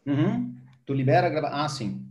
Uhum. Tu libera a gravação? Ah, sim.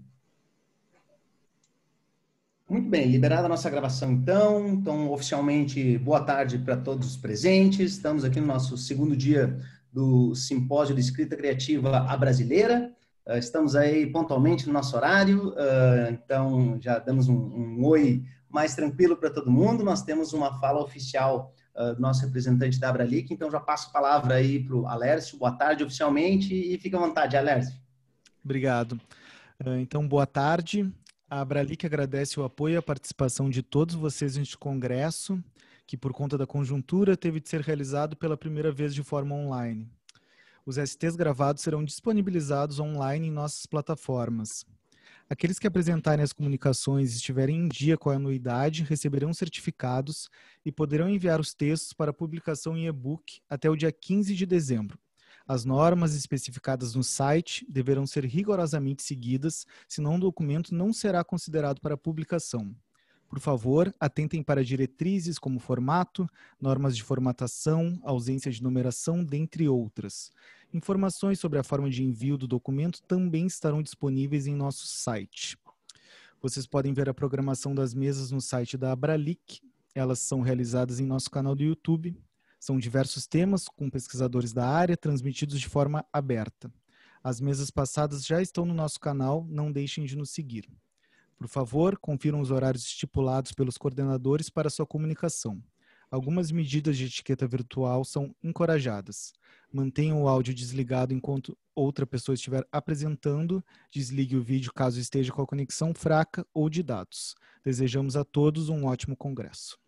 Muito bem, liberada a nossa gravação então. Então, oficialmente, boa tarde para todos os presentes. Estamos aqui no nosso segundo dia do Simpósio de Escrita Criativa à Brasileira. Estamos aí pontualmente no nosso horário, então já damos um oi mais tranquilo para todo mundo. Nós temos uma fala oficial do nosso representante da Abralic, então já passo a palavra aí para o Alércio. Boa tarde oficialmente e fica à vontade, Alércio. Obrigado. Então, boa tarde. A Abralic agradece o apoio e a participação de todos vocês neste congresso, que por conta da conjuntura teve de ser realizado pela primeira vez de forma online. Os STs gravados serão disponibilizados online em nossas plataformas. Aqueles que apresentarem as comunicações e estiverem em dia com a anuidade receberão certificados e poderão enviar os textos para publicação em e-book até o dia 15 de dezembro. As normas especificadas no site deverão ser rigorosamente seguidas, senão o documento não será considerado para publicação. Por favor, atentem para diretrizes como formato, normas de formatação, ausência de numeração, dentre outras. Informações sobre a forma de envio do documento também estarão disponíveis em nosso site. Vocês podem ver a programação das mesas no site da Abralic. Elas são realizadas em nosso canal do YouTube. São diversos temas com pesquisadores da área, transmitidos de forma aberta. As mesas passadas já estão no nosso canal, não deixem de nos seguir. Por favor, confiram os horários estipulados pelos coordenadores para sua comunicação. Algumas medidas de etiqueta virtual são encorajadas. Mantenham o áudio desligado enquanto outra pessoa estiver apresentando. Desligue o vídeo caso esteja com a conexão fraca ou de dados. Desejamos a todos um ótimo congresso.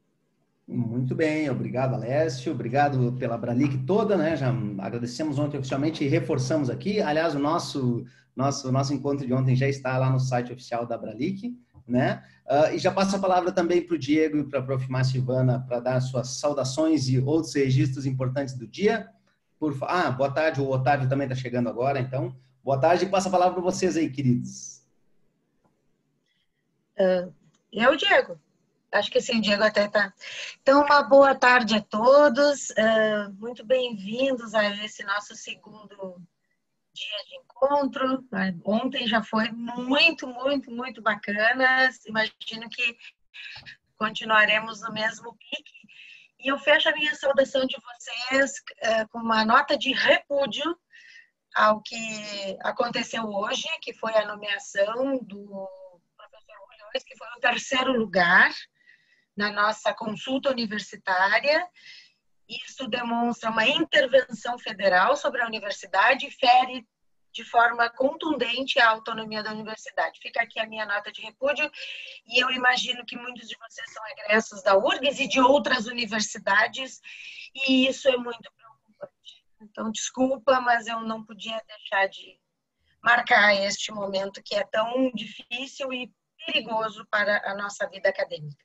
Muito bem, obrigado, Alessio, obrigado pela Abralic toda, né? Já agradecemos ontem oficialmente e reforçamos aqui. Aliás, o nosso encontro de ontem já está lá no site oficial da Abralic, né? E já passo a palavra também para o Diego e para a Prof. Silvana para dar suas saudações e outros registros importantes do dia. Boa tarde, o Otávio também está chegando agora, então. Boa tarde e passo a palavra para vocês aí, queridos. Diego? Acho que sim, Diego até tá. Então, uma boa tarde a todos. Muito bem-vindos a esse nosso segundo dia de encontro. Ontem já foi muito bacana. Imagino que continuaremos no mesmo pique. E eu fecho a minha saudação de vocês com uma nota de repúdio ao que aconteceu hoje, que foi a nomeação do professor Rulhões, que foi o terceiro lugar na nossa consulta universitária. Isso demonstra uma intervenção federal sobre a universidade e fere de forma contundente a autonomia da universidade. Fica aqui a minha nota de repúdio e eu imagino que muitos de vocês são egressos da URGS e de outras universidades e isso é muito preocupante. Então, desculpa, mas eu não podia deixar de marcar este momento que é tão difícil e perigoso para a nossa vida acadêmica.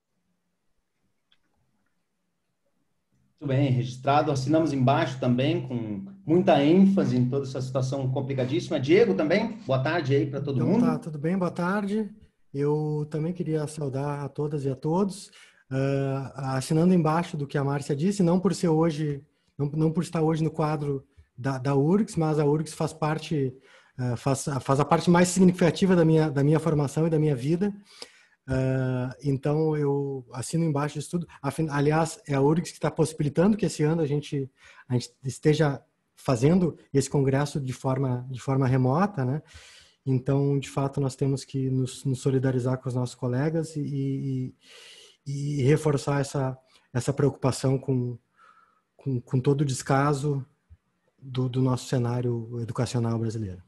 Muito bem, registrado. Assinamos embaixo também, com muita ênfase em toda essa situação complicadíssima. Diego também, boa tarde aí para todo mundo. Tá, tudo bem, boa tarde. Eu também queria saudar a todas e a todos, assinando embaixo do que a Márcia disse, não por ser hoje, não por estar hoje no quadro da URGS, mas a URGS faz parte, faz a parte mais significativa da minha formação e da minha vida. Então eu assino embaixo disso tudo. Aliás, é a URGS que está possibilitando que esse ano a gente esteja fazendo esse congresso de forma remota, né? Então, de fato, nós temos que nos solidarizar com os nossos colegas e reforçar essa preocupação com todo o descaso do nosso cenário educacional brasileiro.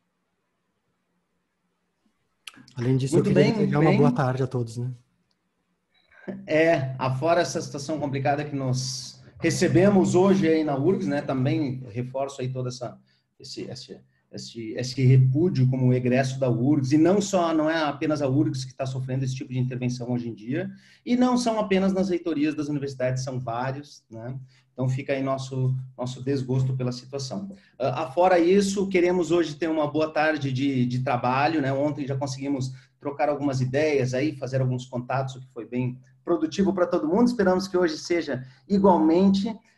Além disso, eu queria desejar uma boa tarde a todos, né? Afora essa situação complicada que nós recebemos hoje aí na URGS, né? Também reforço aí todo esse repúdio como egresso da URGS, e não é apenas a URGS que está sofrendo esse tipo de intervenção hoje em dia, e não são apenas nas reitorias das universidades, são vários, né? Então fica aí nosso desgosto pela situação. Afora isso, queremos hoje ter uma boa tarde de trabalho, né? Ontem já conseguimos trocar algumas ideias aí, fazer alguns contatos, o que foi bem produtivo para todo mundo. Esperamos que hoje seja igualmente.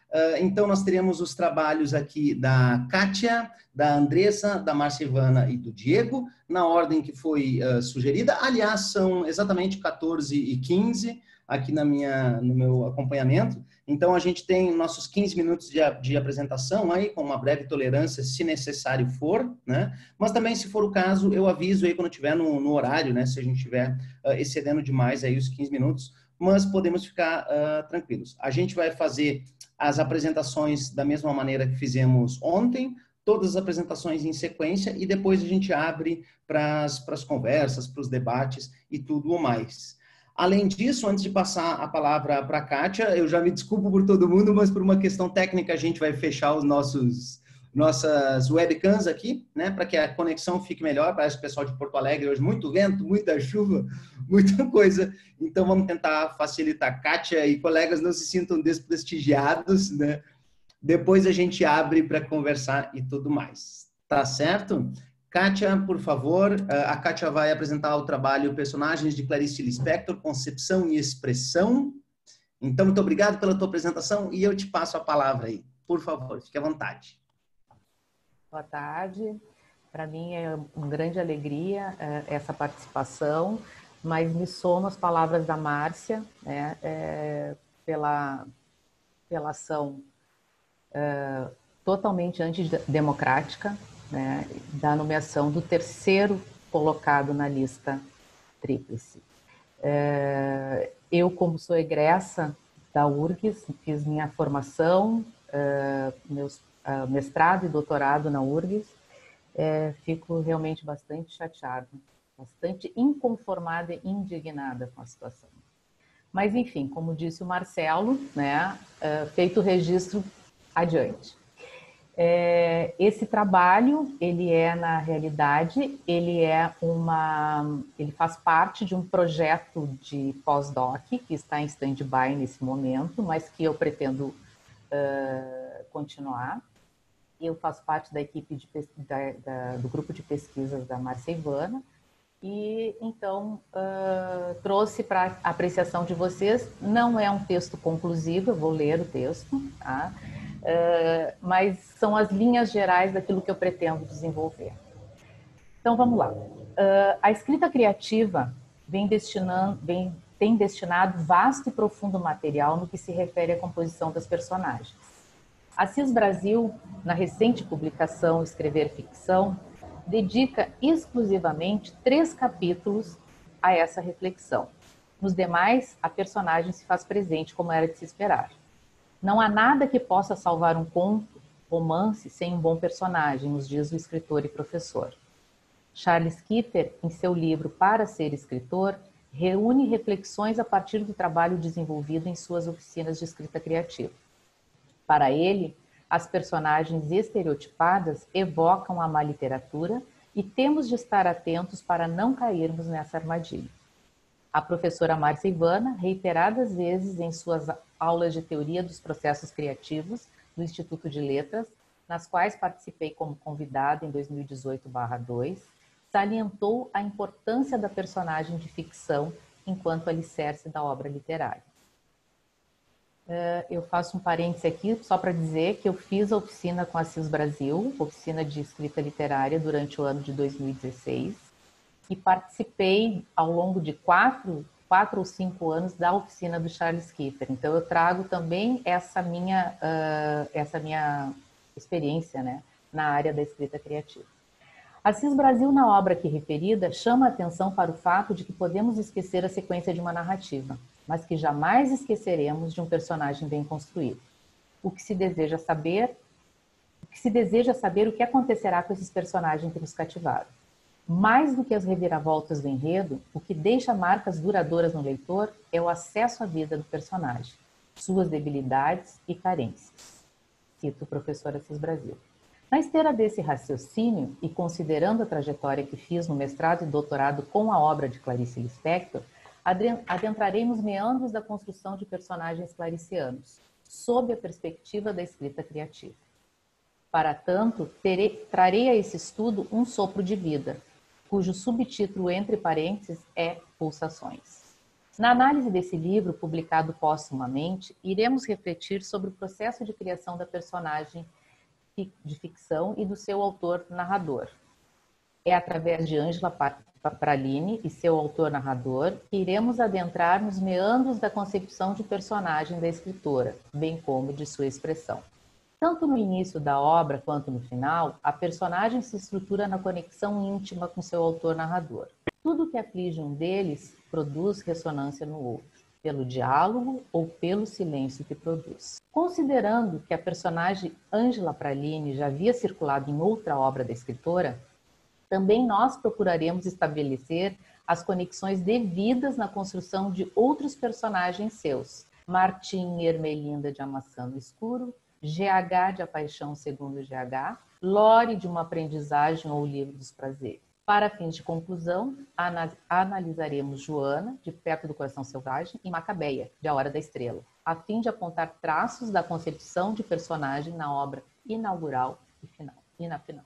Então, nós teremos os trabalhos aqui da Kátia, da Andressa, da Márcia Ivana e do Diego, na ordem que foi sugerida. Aliás, são exatamente 14h15 aqui no meu acompanhamento. Então, a gente tem nossos 15 minutos de apresentação aí, com uma breve tolerância, se necessário for, né? Mas também, se for o caso, eu aviso aí quando estiver no horário, né? Se a gente estiver excedendo demais aí os 15 minutos, mas podemos ficar tranquilos. A gente vai fazer as apresentações da mesma maneira que fizemos ontem, todas as apresentações em sequência, e depois a gente abre para as conversas, para os debates e tudo o mais. Além disso, antes de passar a palavra para a Kátia, eu já me desculpo por todo mundo, mas por uma questão técnica a gente vai fechar os nossas webcams aqui, né, para que a conexão fique melhor. Parece que o pessoal de Porto Alegre hoje, muito vento, muita chuva, muita coisa. Então, vamos tentar facilitar. Kátia e colegas, não se sintam desprestigiados, né? Depois a gente abre para conversar e tudo mais. Tá certo? Kátia, por favor. A Kátia vai apresentar o trabalho Personagens de Clarice Lispector, Concepção e Expressão. Então, muito obrigado pela tua apresentação e eu te passo a palavra aí. Por favor, fique à vontade. Boa tarde. Para mim é uma grande alegria essa participação, mas me somo às palavras da Márcia, né, pela ação totalmente antidemocrática, né, da nomeação do terceiro colocado na lista tríplice. Eu, como sou egressa da URGS, fiz minha formação, meus mestrado e doutorado na URGS, fico realmente bastante chateada, bastante inconformada e indignada com a situação. Mas, enfim, como disse o Marcelo, né, feito o registro, adiante. Esse trabalho, ele na realidade, ele faz parte de um projeto de pós-doc que está em stand-by nesse momento, mas que eu pretendo continuar. Eu faço parte da equipe do grupo de pesquisas da Márcia Ivana e, então, trouxe para apreciação de vocês. Não é um texto conclusivo, eu vou ler o texto, tá? Mas são as linhas gerais daquilo que eu pretendo desenvolver. Então, vamos lá. A escrita criativa tem destinado vasto e profundo material no que se refere à composição das personagens. Assis Brasil, na recente publicação Escrever Ficção, dedica exclusivamente 3 capítulos a essa reflexão. Nos demais, a personagem se faz presente, como era de se esperar. Não há nada que possa salvar um conto, romance, sem um bom personagem, nos diz o escritor e professor. Charles Kiefer, em seu livro Para Ser Escritor, reúne reflexões a partir do trabalho desenvolvido em suas oficinas de escrita criativa. Para ele, as personagens estereotipadas evocam a má literatura e temos de estar atentos para não cairmos nessa armadilha. A professora Márcia Ivana, reiteradas vezes em suas aulas de teoria dos processos criativos do Instituto de Letras, nas quais participei como convidada em 2018/2, salientou a importância da personagem de ficção enquanto alicerce da obra literária. Eu faço um parêntese aqui só para dizer que eu fiz a oficina com a Assis Brasil, oficina de escrita literária, durante o ano de 2016, e participei ao longo de 4 ou 5 anos da oficina do Charles Kiefer. Então, eu trago também essa minha experiência, né, na área da escrita criativa. Assis Brasil, na obra aqui referida, chama a atenção para o fato de que podemos esquecer a sequência de uma narrativa, mas que jamais esqueceremos de um personagem bem construído. O que se deseja saber o que acontecerá com esses personagens que nos cativaram. Mais do que as reviravoltas do enredo, o que deixa marcas duradouras no leitor é o acesso à vida do personagem, suas debilidades e carências. Cito o professor Assis Brasil. Na esteira desse raciocínio, e considerando a trajetória que fiz no mestrado e doutorado com a obra de Clarice Lispector, adentrarei nos meandros da construção de personagens claricianos, sob a perspectiva da escrita criativa. Para tanto, trarei a esse estudo um sopro de vida, cujo subtítulo, entre parênteses, é Pulsações. Na análise desse livro, publicado póstumamente, iremos refletir sobre o processo de criação da personagem de ficção e do seu autor-narrador. É através de Ângela Praline e seu autor-narrador que iremos adentrar nos meandros da concepção de personagem da escritora, bem como de sua expressão. Tanto no início da obra quanto no final, a personagem se estrutura na conexão íntima com seu autor-narrador. Tudo que aflige um deles produz ressonância no outro, pelo diálogo ou pelo silêncio que produz. Considerando que a personagem Ângela Praline já havia circulado em outra obra da escritora, também nós procuraremos estabelecer as conexões devidas na construção de outros personagens seus. Martim e Ermelinda de A Maçã no Escuro, GH de A Paixão Segundo GH, Lore de Uma Aprendizagem ou O Livro dos Prazeres. Para fins de conclusão, analisaremos Joana, de Perto do Coração Selvagem, e Macabeia, de A Hora da Estrela, a fim de apontar traços da concepção de personagem na obra inaugural e na final.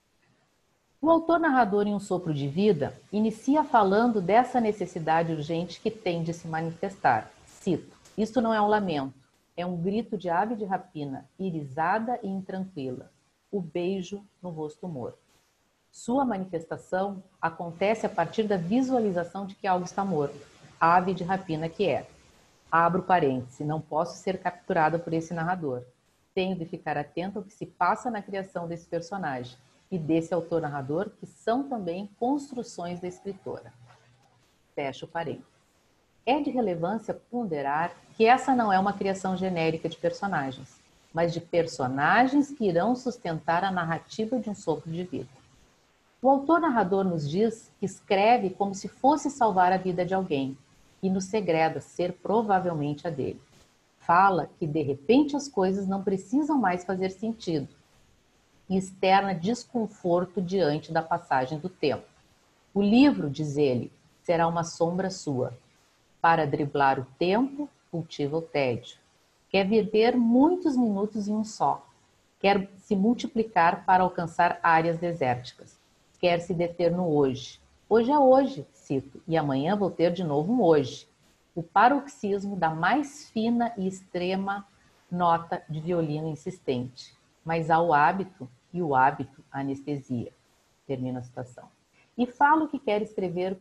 O autor-narrador, em Um Sopro de Vida, inicia falando dessa necessidade urgente que tem de se manifestar. Cito: "Isto não é um lamento, é um grito de ave de rapina, irisada e intranquila, o beijo no rosto morto. Sua manifestação acontece a partir da visualização de que algo está morto, ave de rapina que é. Abro parêntese, não posso ser capturada por esse narrador. Tenho de ficar atento ao que se passa na criação desse personagem e desse autor-narrador, que são também construções da escritora." Fecho parênteses. É de relevância ponderar que essa não é uma criação genérica de personagens, mas de personagens que irão sustentar a narrativa de Um Sopro de Vida. O autor-narrador nos diz que escreve como se fosse salvar a vida de alguém, e nos segreda ser provavelmente a dele. Fala que de repente as coisas não precisam mais fazer sentido, e externa desconforto diante da passagem do tempo. O livro, diz ele, será uma sombra sua. Para driblar o tempo, cultiva o tédio. Quer viver muitos minutos em um só. Quer se multiplicar para alcançar áreas desérticas. Quer se deter no hoje. Hoje é hoje, cito, e amanhã vou ter de novo um hoje. O paroxismo da mais fina e extrema nota de violino insistente. Mas há o hábito, e o hábito a anestesia. Termina a citação. E fala que quer escrever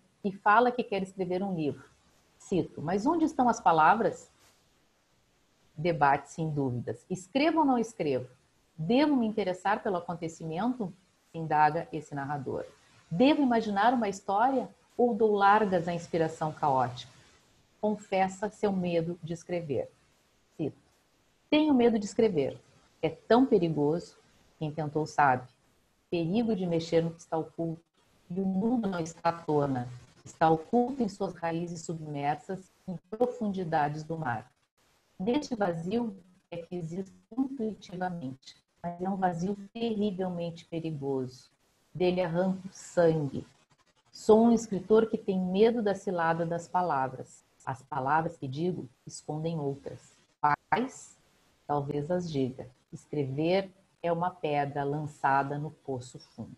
um livro. Cito: "Mas onde estão as palavras?" Debate-se em dúvidas. Escrevo ou não escrevo? Devo me interessar pelo acontecimento? Indaga esse narrador. Devo imaginar uma história ou dou largas à inspiração caótica? Confessa seu medo de escrever. Cito: "Tenho medo de escrever. É tão perigoso, quem tentou sabe. Perigo de mexer no que está oculto. E o mundo não está à tona. Está oculto em suas raízes submersas em profundidades do mar. Deste vazio é que existe intuitivamente, mas é um vazio terrivelmente perigoso. Dele arranco sangue. Sou um escritor que tem medo da cilada das palavras. As palavras que digo escondem outras. Quais? Talvez as diga. Escrever é uma pedra lançada no poço fundo."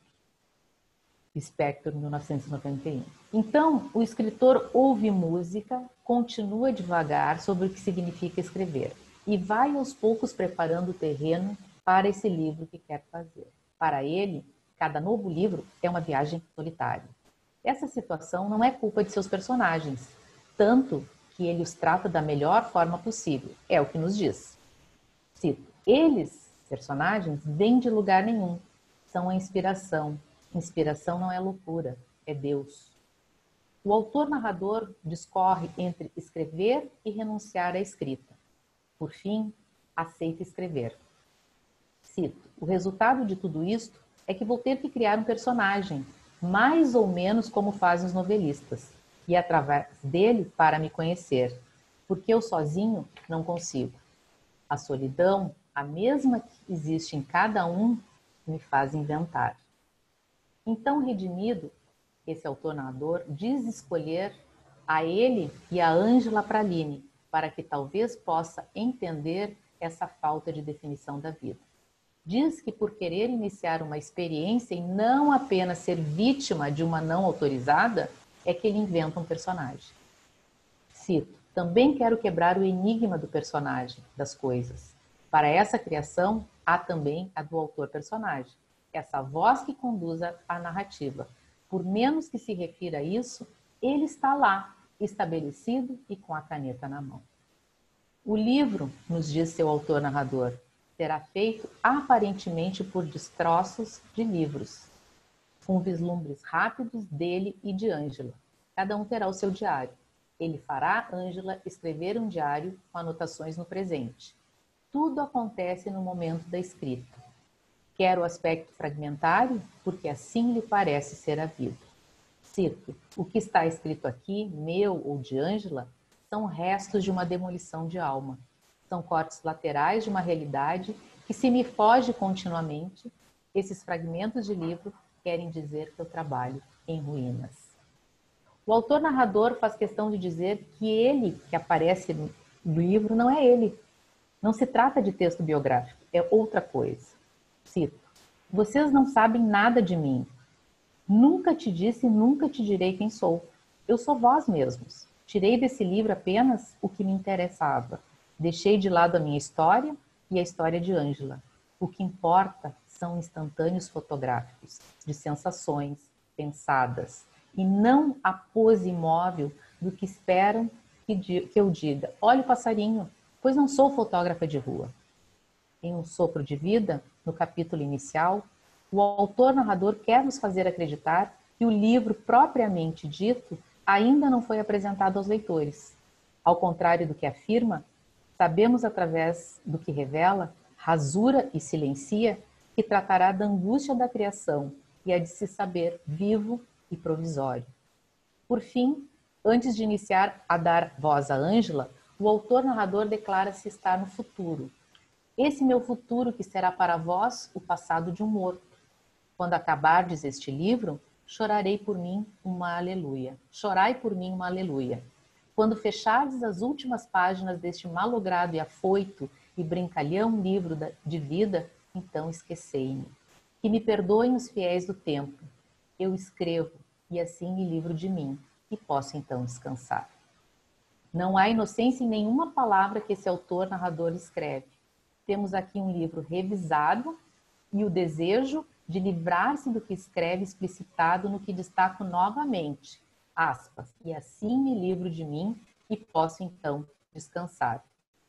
Spector, 1991. Então, o escritor ouve música, continua devagar sobre o que significa escrever e vai aos poucos preparando o terreno para esse livro que quer fazer. Para ele, cada novo livro é uma viagem solitária. Essa situação não é culpa de seus personagens, tanto que ele os trata da melhor forma possível. É o que nos diz. Cito: "Eles, personagens, vêm de lugar nenhum. São a inspiração. Inspiração não é loucura, é Deus." O autor-narrador discorre entre escrever e renunciar à escrita. Por fim, aceita escrever. Cito: "O resultado de tudo isto é que vou ter que criar um personagem, mais ou menos como fazem os novelistas, e através dele para me conhecer, porque eu sozinho não consigo. A solidão, a mesma que existe em cada um, me faz inventar." Então, redimido, esse autor-narrador diz escolher a ele e a Ângela Praline, para que talvez possa entender essa falta de definição da vida. Diz que por querer iniciar uma experiência e não apenas ser vítima de uma não autorizada, é que ele inventa um personagem. Cito: também quero quebrar o enigma do personagem, das coisas. Para essa criação, há também a do autor-personagem, essa voz que conduz a narrativa. Por menos que se refira a isso, ele está lá, estabelecido e com a caneta na mão. O livro, nos diz seu autor-narrador, será feito aparentemente por destroços de livros, com vislumbres rápidos dele e de Ângela. Cada um terá o seu diário. Ele fará Ângela escrever um diário com anotações no presente. Tudo acontece no momento da escrita. Quer o aspecto fragmentário, porque assim lhe parece ser a vida. Cito: o que está escrito aqui, meu ou de Ângela, são restos de uma demolição de alma. São cortes laterais de uma realidade que se me foge continuamente. Esses fragmentos de livro querem dizer que eu trabalho em ruínas. O autor-narrador faz questão de dizer que ele, que aparece no livro, não é ele. Não se trata de texto biográfico, é outra coisa. Cito: vocês não sabem nada de mim. Nunca te disse e nunca te direi quem sou. Eu sou vós mesmos. Tirei desse livro apenas o que me interessava. Deixei de lado a minha história e a história de Ângela. O que importa são instantâneos fotográficos, de sensações pensadas, e não a pose imóvel do que esperam que eu diga: olha o passarinho, pois não sou fotógrafa de rua. Em Um Sopro de Vida, no capítulo inicial, o autor-narrador quer nos fazer acreditar que o livro propriamente dito ainda não foi apresentado aos leitores. Ao contrário do que afirma, sabemos através do que revela, rasura e silencia, que tratará da angústia da criação e a de se saber vivo e provisório. Por fim, antes de iniciar a dar voz a Ângela, o autor-narrador declara-se estar no futuro. Esse meu futuro que será para vós o passado de um morto. Quando acabardes este livro, chorarei por mim uma aleluia. Chorai por mim uma aleluia. Quando fechardes as últimas páginas deste malogrado e afoito e brincalhão livro de vida, então esquecei-me. Que me perdoem os fiéis do tempo. Eu escrevo e assim me livro de mim e posso então descansar. Não há inocência em nenhuma palavra que esse autor-narrador escreve. Temos aqui um livro revisado e o desejo de livrar-se do que escreve explicitado no que destaco novamente, aspas, e assim me livro de mim e posso então descansar.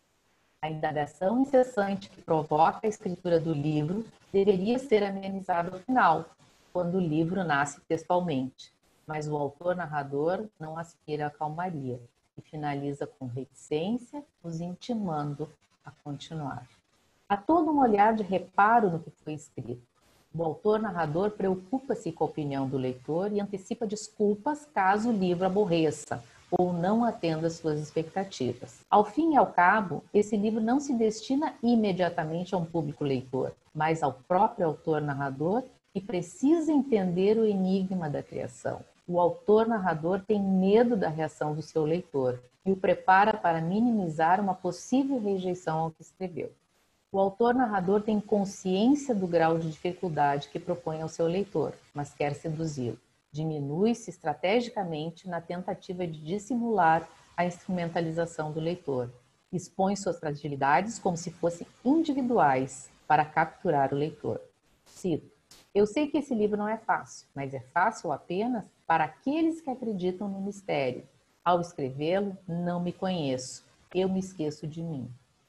A indagação incessante que provoca a escritura do livro deveria ser amenizada ao final, quando o livro nasce textualmente, mas o autor-narrador não aspira à calmaria e finaliza com reticência, nos intimando a continuar. Há todo um olhar de reparo no que foi escrito. O autor-narrador preocupa-se com a opinião do leitor e antecipa desculpas caso o livro aborreça ou não atenda às suas expectativas. Ao fim e ao cabo, esse livro não se destina imediatamente a um público leitor, mas ao próprio autor-narrador, que precisa entender o enigma da criação. O autor-narrador tem medo da reação do seu leitor e o prepara para minimizar uma possível rejeição ao que escreveu. O autor-narrador tem consciência do grau de dificuldade que propõe ao seu leitor, mas quer seduzi-lo. Diminui-se estrategicamente na tentativa de dissimular a instrumentalização do leitor. Expõe suas fragilidades como se fossem individuais para capturar o leitor. Cito: eu sei que esse livro não é fácil, mas é fácil apenas para aqueles que acreditam no mistério. Ao escrevê-lo, não me conheço, eu me esqueço de mim.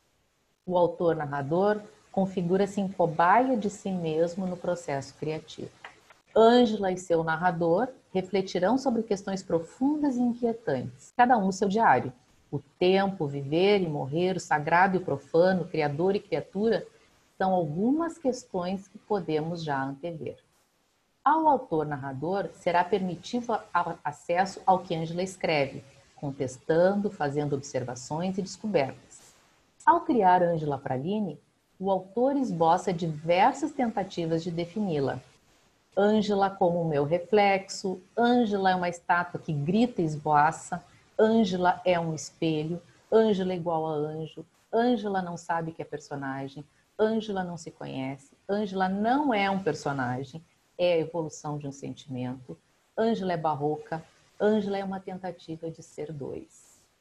O autor-narrador configura-se em cobaia de si mesmo no processo criativo. Ângela e seu narrador refletirão sobre questões profundas e inquietantes, cada um no seu diário. O tempo, o viver e morrer, o sagrado e o profano, o criador e criatura, são algumas questões que podemos já antever. Ao autor-narrador será permitido acesso ao que Ângela escreve, contestando, fazendo observações e descobertas. Ao criar Ângela Praline, o autor esboça diversas tentativas de defini-la. Ângela como o meu reflexo, Ângela é uma estátua que grita e esboaça, Ângela é um espelho, Ângela é igual a anjo, Ângela não sabe que é personagem, Ângela não se conhece, Ângela não é um personagem, é a evolução de um sentimento, Ângela é barroca, Ângela é uma tentativa de ser dois.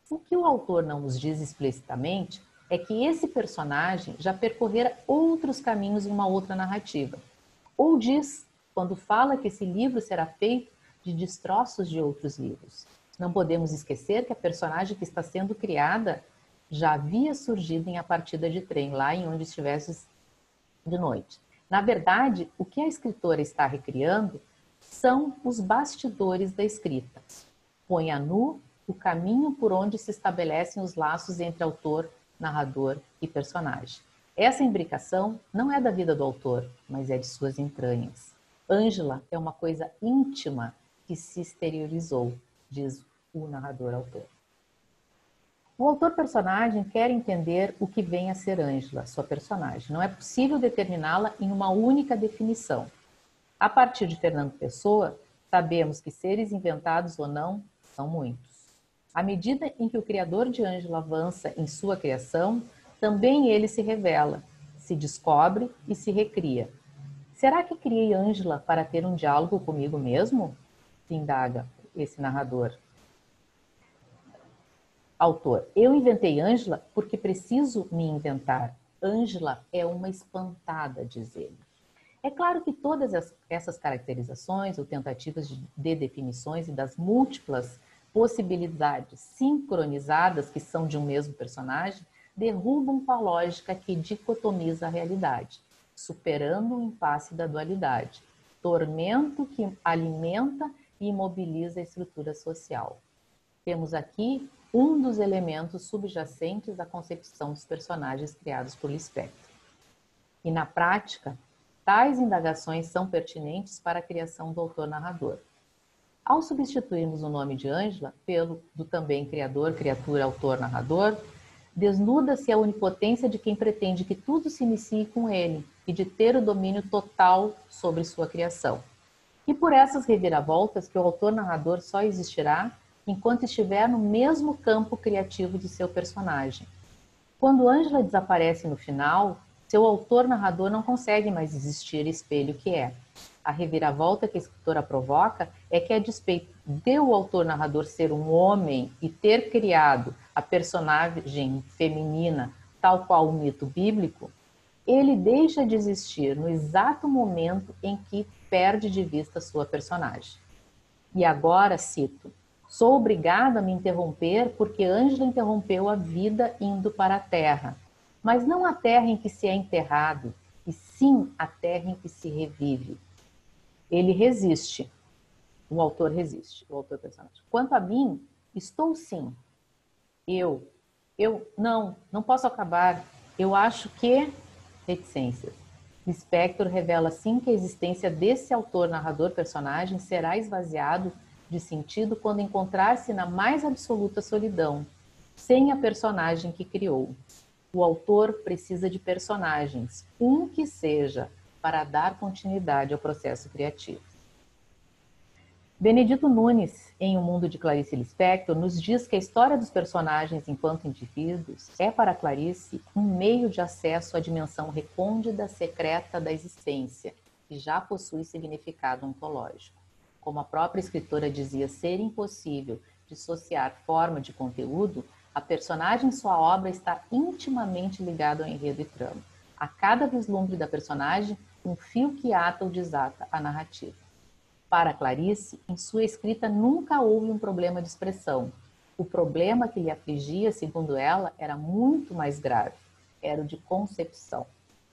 O que o autor não nos diz explicitamente é que esse personagem já percorrera outros caminhos em uma outra narrativa. Ou diz, quando fala que esse livro será feito de destroços de outros livros. Não podemos esquecer que a personagem que está sendo criada já havia surgido em A Partida de Trem, lá em Onde Estivesses de Noite. Na verdade, o que a escritora está recriando são os bastidores da escrita. Põe a nu o caminho por onde se estabelecem os laços entre autor, narrador e personagem. Essa imbricação não é da vida do autor, mas é de suas entranhas. Ângela é uma coisa íntima que se exteriorizou, diz o narrador-autor. O autor-personagem quer entender o que vem a ser Ângela, sua personagem. Não é possível determiná-la em uma única definição. A partir de Fernando Pessoa, sabemos que seres inventados ou não são muitos. À medida em que o criador de Ângela avança em sua criação, também ele se revela, se descobre e se recria. Será que criei Ângela para ter um diálogo comigo mesmo? Se indaga esse narrador. Autor, eu inventei Ângela porque preciso me inventar. Ângela é uma espantada, diz ele. É claro que todas essas caracterizações ou tentativas de definições e das múltiplas possibilidades sincronizadas que são de um mesmo personagem derrubam com a lógica que dicotomiza a realidade, superando o impasse da dualidade, tormento que alimenta e imobiliza a estrutura social. Temos aqui um dos elementos subjacentes à concepção dos personagens criados por Lispector. E na prática, tais indagações são pertinentes para a criação do autor-narrador. Ao substituirmos o nome de Ângela pelo do também criador, criatura, autor, narrador, desnuda-se a onipotência de quem pretende que tudo se inicie com ele e de ter o domínio total sobre sua criação. E por essas reviravoltas que o autor-narrador só existirá enquanto estiver no mesmo campo criativo de seu personagem. Quando Ângela desaparece no final, seu autor-narrador não consegue mais existir espelho que é. A reviravolta que a escritora provoca é que, a despeito de o autor-narrador ser um homem e ter criado a personagem feminina tal qual o mito bíblico, ele deixa de existir no exato momento em que perde de vista sua personagem. E agora, cito, sou obrigado a me interromper porque Ângela interrompeu a vida indo para a terra, mas não a terra em que se é enterrado, e sim a terra em que se revive. Ele resiste, o autor resiste, o autor-personagem. Quanto a mim, estou sim. Eu não posso acabar. Eu acho que... Reticências. Lispector revela assim que a existência desse autor-narrador-personagem será esvaziado de sentido quando encontrar-se na mais absoluta solidão, sem a personagem que criou. O autor precisa de personagens, um que seja, para dar continuidade ao processo criativo. Benedito Nunes, em O Mundo de Clarice Lispector, nos diz que a história dos personagens enquanto indivíduos é para Clarice um meio de acesso à dimensão recôndita, secreta da existência, que já possui significado ontológico. Como a própria escritora dizia ser impossível dissociar forma de conteúdo, a personagem em sua obra está intimamente ligada ao enredo e trama. A cada vislumbre da personagem, um fio que ata ou desata a narrativa. Para Clarice, em sua escrita nunca houve um problema de expressão. O problema que lhe afligia, segundo ela, era muito mais grave. Era o de concepção.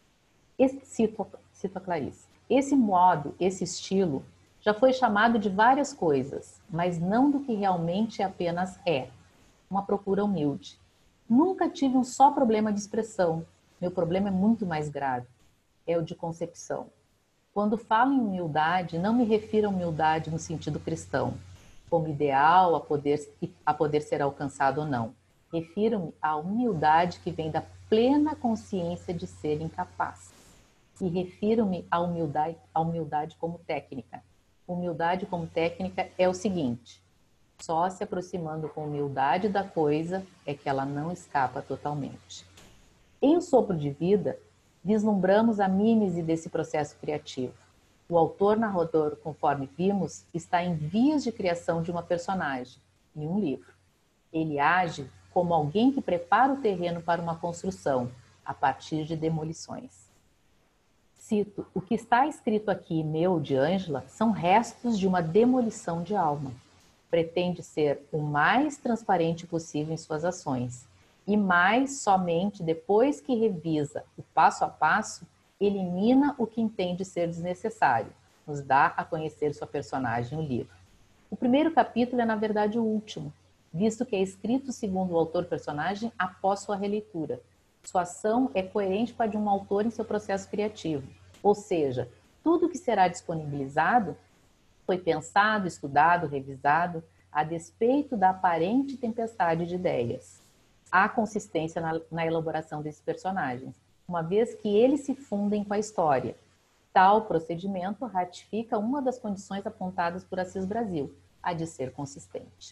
Cito a Clarice. Esse modo, esse estilo, já foi chamado de várias coisas, mas não do que realmente apenas é. Uma procura humilde. Nunca tive um só problema de expressão. Meu problema é muito mais grave. É o de concepção. Quando falo em humildade, não me refiro à humildade no sentido cristão, como ideal a poder ser alcançado ou não. Refiro-me à humildade que vem da plena consciência de ser incapaz. E refiro-me à humildade como técnica. Humildade como técnica é o seguinte: só se aproximando com humildade da coisa é que ela não escapa totalmente. Em O Sopro de Vida, vislumbramos a mímese desse processo criativo. O autor-narrador, conforme vimos, está em vias de criação de uma personagem, em um livro. Ele age como alguém que prepara o terreno para uma construção, a partir de demolições. Cito, o que está escrito aqui, meu, de Ângela, são restos de uma demolição de alma. Pretende ser o mais transparente possível em suas ações. E mais somente depois que revisa o passo a passo, elimina o que entende ser desnecessário. Nos dá a conhecer sua personagem no livro. O primeiro capítulo é, na verdade, o último, visto que é escrito segundo o autor-personagem após sua releitura. Sua ação é coerente com a de um autor em seu processo criativo. Ou seja, tudo que será disponibilizado foi pensado, estudado, revisado, a despeito da aparente tempestade de ideias. Há consistência na elaboração desses personagens, uma vez que eles se fundem com a história. Tal procedimento ratifica uma das condições apontadas por Assis Brasil, a de ser consistente.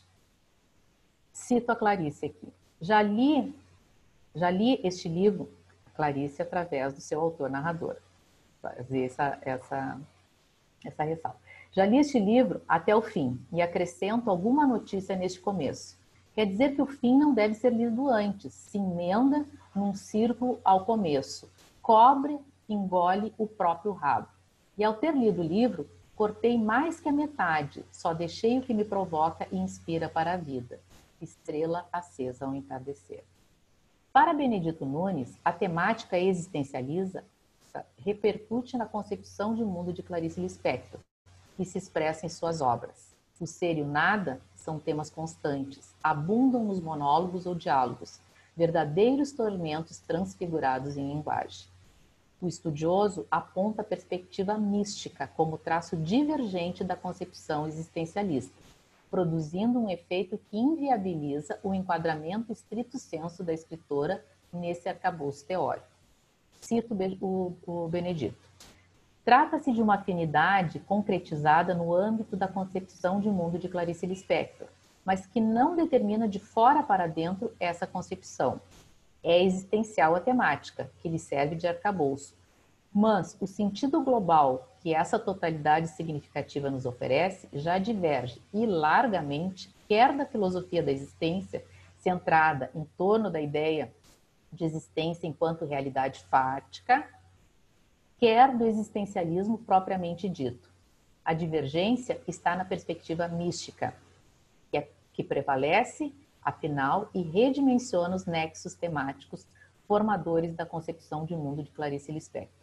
Cito a Clarice aqui. Já li este livro, Clarice, através do seu autor-narrador. Fazer essa ressalva. Já li este livro até o fim e acrescento alguma notícia neste começo. Quer dizer que o fim não deve ser lido antes, se emenda num círculo ao começo. Cobre, engole o próprio rabo. E ao ter lido o livro, cortei mais que a metade, só deixei o que me provoca e inspira para a vida. Estrela acesa ao entardecer. Para Benedito Nunes, a temática existencialista repercute na concepção de mundo de Clarice Lispector, que se expressa em suas obras. O ser e o nada são temas constantes, abundam nos monólogos ou diálogos, verdadeiros tormentos transfigurados em linguagem. O estudioso aponta a perspectiva mística como traço divergente da concepção existencialista, produzindo um efeito que inviabiliza o enquadramento estrito sensu da escritora nesse arcabouço teórico. Cito o Benedito. Trata-se de uma afinidade concretizada no âmbito da concepção de mundo de Clarice Lispector, mas que não determina de fora para dentro essa concepção. É existencial a temática, que lhe serve de arcabouço. Mas o sentido global que essa totalidade significativa nos oferece já diverge, e largamente, quer da filosofia da existência, centrada em torno da ideia de existência enquanto realidade fática, quer do existencialismo propriamente dito. A divergência está na perspectiva mística, que prevalece, afinal, e redimensiona os nexos temáticos formadores da concepção de mundo de Clarice Lispector.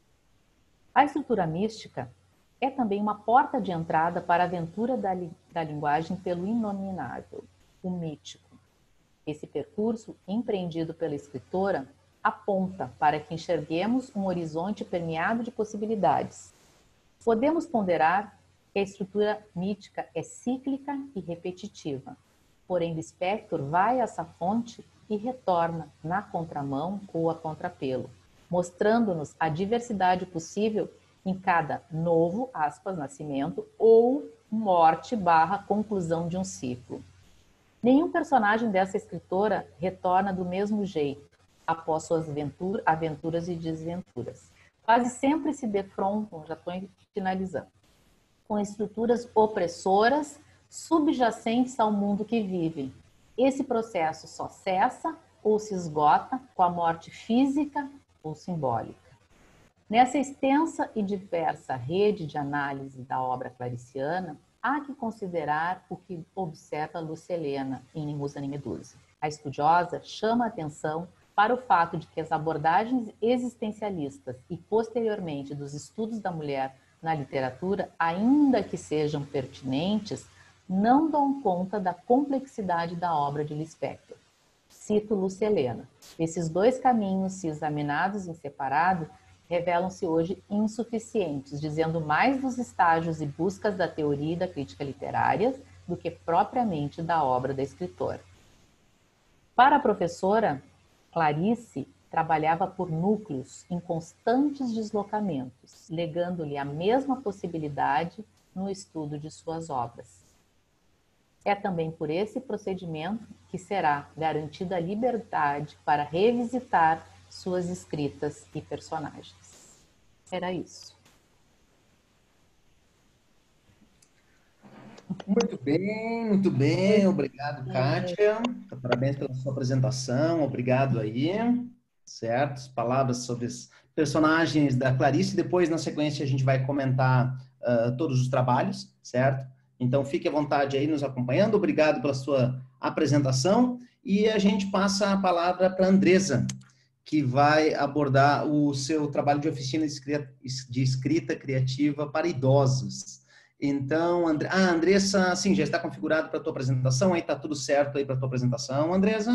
A estrutura mística é também uma porta de entrada para a aventura da linguagem pelo inominável, o mítico. Esse percurso, empreendido pela escritora, aponta para que enxerguemos um horizonte permeado de possibilidades. Podemos ponderar que a estrutura mítica é cíclica e repetitiva, porém Lispector vai a essa fonte e retorna na contramão ou a contrapelo, mostrando-nos a diversidade possível em cada novo, aspas, nascimento ou morte/conclusão de um ciclo. Nenhum personagem dessa escritora retorna do mesmo jeito após suas aventuras e desventuras. Quase sempre se defrontam, já estou finalizando, com estruturas opressoras subjacentes ao mundo que vivem. Esse processo só cessa ou se esgota com a morte física ou simbólica. Nessa extensa e diversa rede de análise da obra clariciana, há que considerar o que observa Lúcia Helena em Musa nem Medusa. A estudiosa chama a atenção para o fato de que as abordagens existencialistas e, posteriormente, dos estudos da mulher na literatura, ainda que sejam pertinentes, não dão conta da complexidade da obra de Lispector. Cito Lúcia Helena. Esses dois caminhos, se examinados em separado, revelam-se hoje insuficientes, dizendo mais dos estágios e buscas da teoria e da crítica literárias do que propriamente da obra da escritora. Para a professora, Clarice trabalhava por núcleos em constantes deslocamentos, legando-lhe a mesma possibilidade no estudo de suas obras. É também por esse procedimento que será garantida a liberdade para revisitar suas escritas e personagens. Era isso. Muito bem, muito bem. Obrigado, Kátia. Parabéns pela sua apresentação. Obrigado aí. Certo? As palavras sobre os personagens da Clarice. Depois, na sequência, a gente vai comentar todos os trabalhos, certo? Então, fique à vontade aí nos acompanhando. Obrigado pela sua apresentação. E a gente passa a palavra para a Andresa, que vai abordar o seu trabalho de oficina de escrita criativa para idosos. Então, Andressa, sim, já está configurado para a tua apresentação, aí está tudo certo aí para a tua apresentação, Andresa?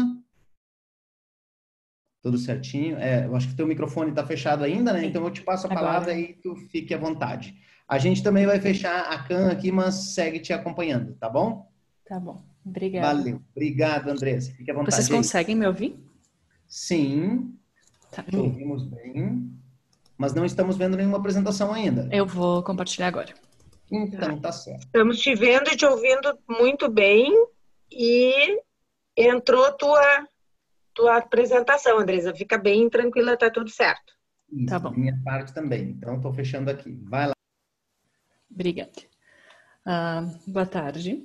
Tudo certinho. Eu acho que o teu microfone está fechado ainda, né? Então eu te passo a palavra e tu fique à vontade. A gente também vai fechar a CAM aqui, mas segue te acompanhando, tá bom? Tá bom. Obrigada. Valeu. Obrigado, Andressa. Fique à vontade. Vocês conseguem me ouvir? Sim. Tá. Te ouvimos bem, mas não estamos vendo nenhuma apresentação ainda. Eu vou compartilhar agora. Então, tá certo. Estamos te vendo e te ouvindo muito bem e entrou tua apresentação, Andresa. Fica bem tranquila, tá tudo certo. Isso, tá bom. Minha parte também. Então, estou fechando aqui. Vai lá. Obrigada. Boa tarde.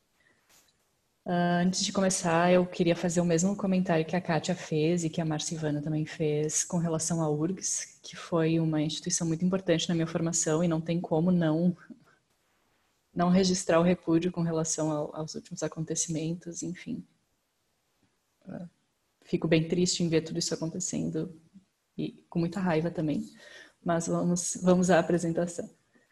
Antes de começar, eu queria fazer o mesmo comentário que a Kátia fez e que a Márcia Ivana também fez com relação à URGS, que foi uma instituição muito importante na minha formação e não tem como não registrar o repúdio com relação aos últimos acontecimentos, enfim. Fico bem triste em ver tudo isso acontecendo e com muita raiva também, mas vamos à apresentação.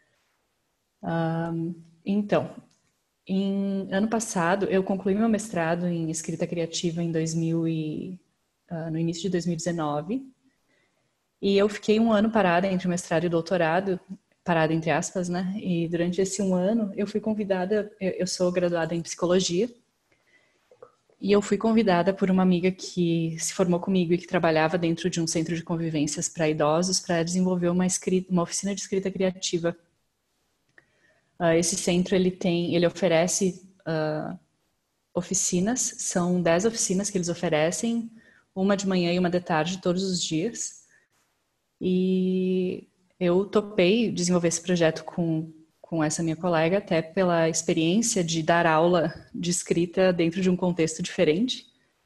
Então, ano passado, eu concluí meu mestrado em escrita criativa no início de 2019, e eu fiquei um ano parada entre o mestrado e o doutorado, parada entre aspas, né? E durante esse um ano, eu fui convidada, eu sou graduada em psicologia, e eu fui convidada por uma amiga que se formou comigo e que trabalhava dentro de um centro de convivências para idosos para desenvolver uma oficina de escrita criativa. Esse centro, ele oferece oficinas, são 10 oficinas que eles oferecem, uma de manhã e uma de tarde, todos os dias. E eu topei desenvolver esse projeto com essa minha colega, até pela experiência de dar aula de escrita dentro de um contexto diferente.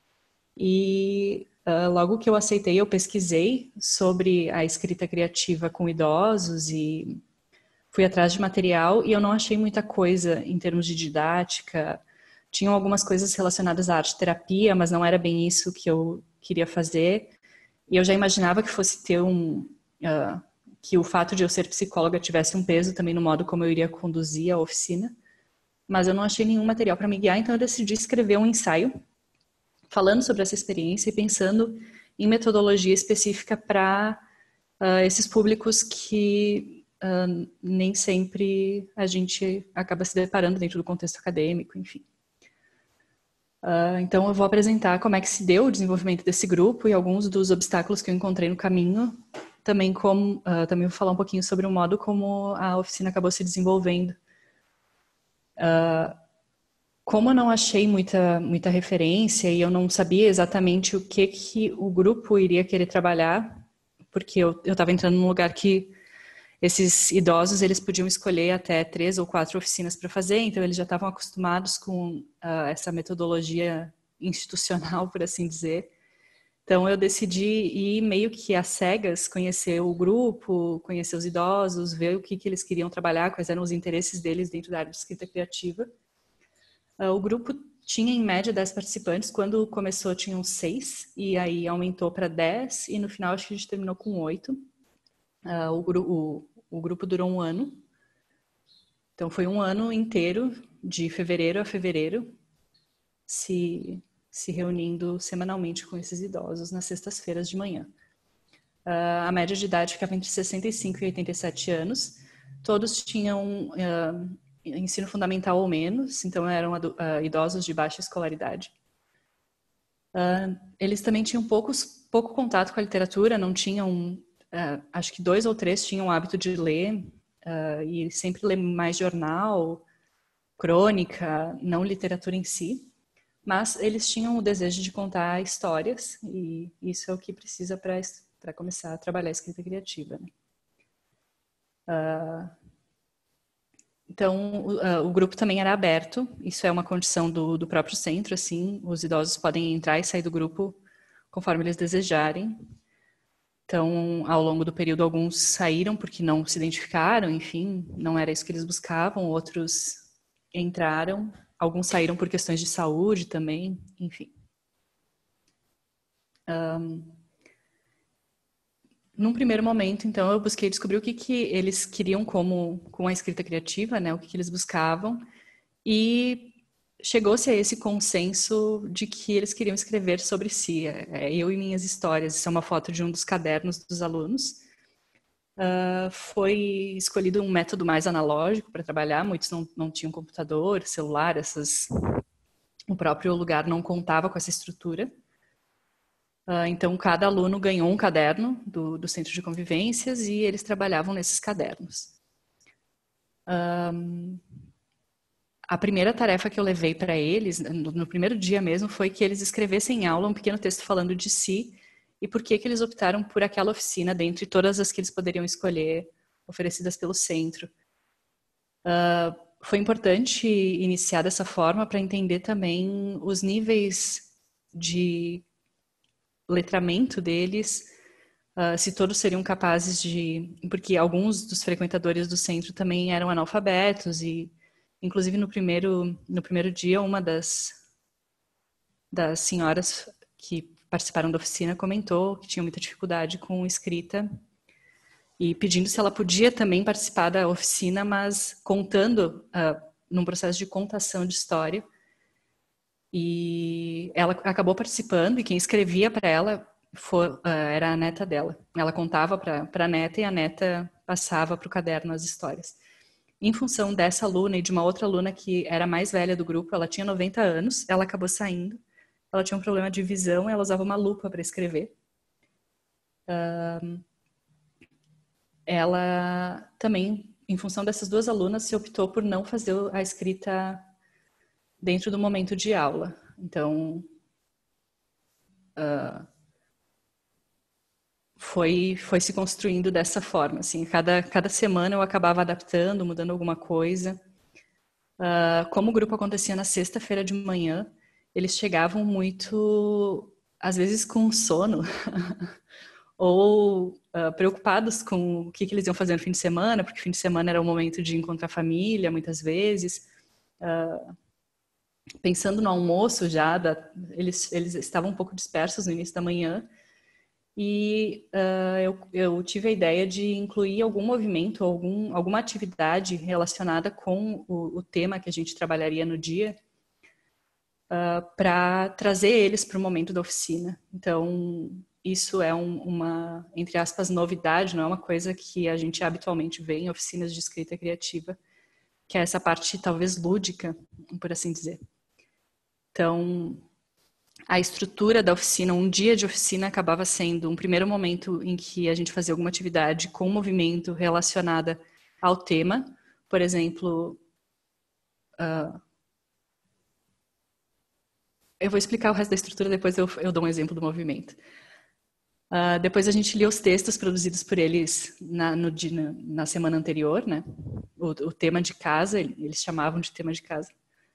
E logo que eu aceitei, eu pesquisei sobre a escrita criativa com idosos e fui atrás de material e eu não achei muita coisa em termos de didática. Tinham algumas coisas relacionadas à arte-terapia, mas não era bem isso que eu queria fazer. E eu já imaginava que fosse ter que o fato de eu ser psicóloga tivesse um peso também no modo como eu iria conduzir a oficina. Mas eu não achei nenhum material para me guiar, então eu decidi escrever um ensaio falando sobre essa experiência e pensando em metodologia específica para esses públicos que nem sempre a gente acaba se deparando dentro do contexto acadêmico, enfim. Então eu vou apresentar como é que se deu o desenvolvimento desse grupo e alguns dos obstáculos que eu encontrei no caminho, também vou falar um pouquinho sobre o modo como a oficina acabou se desenvolvendo. Como eu não achei muita referência e eu não sabia exatamente o que o grupo iria querer trabalhar, porque eu estava entrando num lugar que esses idosos, eles podiam escolher até 3 ou 4 oficinas para fazer, então eles já estavam acostumados com essa metodologia institucional, por assim dizer. Então eu decidi ir meio que às cegas, conhecer o grupo, conhecer os idosos, ver o que eles queriam trabalhar, quais eram os interesses deles dentro da área de escrita criativa. O grupo tinha em média 10 participantes, quando começou tinham 6, e aí aumentou para 10, e no final acho que a gente terminou com 8. O grupo durou um ano, então foi um ano inteiro, de fevereiro a fevereiro, se reunindo semanalmente com esses idosos nas sextas-feiras de manhã. A média de idade ficava entre 65 e 87 anos, todos tinham ensino fundamental ou menos, então eram idosos de baixa escolaridade. Eles também tinham pouco contato com a literatura, não tinham... acho que 2 ou 3 tinham o hábito de ler e sempre ler mais jornal, crônica, não literatura em si, mas eles tinham o desejo de contar histórias e isso é o que precisa para começar a trabalhar a escrita criativa, né? Então, o grupo também era aberto, isso é uma condição do próprio centro, assim, os idosos podem entrar e sair do grupo conforme eles desejarem. Então, ao longo do período, alguns saíram porque não se identificaram, enfim, não era isso que eles buscavam, outros entraram, alguns saíram por questões de saúde também, enfim. Num primeiro momento, então, eu busquei descobrir o que eles queriam com a escrita criativa, né? O que eles buscavam. E chegou-se a esse consenso de que eles queriam escrever sobre si. Eu e minhas histórias. Isso é uma foto de um dos cadernos dos alunos. Foi escolhido um método mais analógico para trabalhar. Muitos não tinham computador, celular, o próprio lugar não contava com essa estrutura. Então, cada aluno ganhou um caderno do Centro de Convivências e eles trabalhavam nesses cadernos. A primeira tarefa que eu levei para eles, no primeiro dia mesmo, foi que eles escrevessem em aula um pequeno texto falando de si e por que eles optaram por aquela oficina dentre todas as que eles poderiam escolher, oferecidas pelo centro. Foi importante iniciar dessa forma para entender também os níveis de letramento deles, se todos seriam capazes de... Porque alguns dos frequentadores do centro também eram analfabetos e, inclusive, no primeiro dia, uma das senhoras que participaram da oficina comentou que tinha muita dificuldade com escrita e pedindo se ela podia também participar da oficina, mas contando num processo de contação de história. E ela acabou participando e quem escrevia para ela era a neta dela. Ela contava para a neta e a neta passava para o caderno as histórias. Em função dessa aluna e de uma outra aluna que era mais velha do grupo, ela tinha 90 anos, ela acabou saindo. Ela tinha um problema de visão e ela usava uma lupa para escrever. Ela também, em função dessas duas alunas, se optou por não fazer a escrita dentro do momento de aula. Então, foi se construindo dessa forma. Assim, cada semana eu acabava adaptando, mudando alguma coisa. Como o grupo acontecia na sexta-feira de manhã, eles chegavam muito, às vezes com sono, ou preocupados com o que eles iam fazer no fim de semana, porque fim de semana era o momento de encontrar família, muitas vezes. Pensando no almoço já, eles estavam um pouco dispersos no início da manhã, e eu tive a ideia de incluir algum movimento, alguma atividade relacionada com o tema que a gente trabalharia no dia, para trazer eles para o momento da oficina. Então, isso é uma, entre aspas, novidade, não é uma coisa que a gente habitualmente vê em oficinas de escrita criativa, que é essa parte talvez lúdica, por assim dizer. Então, a estrutura da oficina, um dia de oficina acabava sendo um primeiro momento em que a gente fazia alguma atividade com movimento relacionada ao tema. Por exemplo, eu vou explicar o resto da estrutura, depois eu dou um exemplo do movimento. Depois a gente lia os textos produzidos por eles na semana anterior, né? O tema de casa, eles chamavam de tema de casa.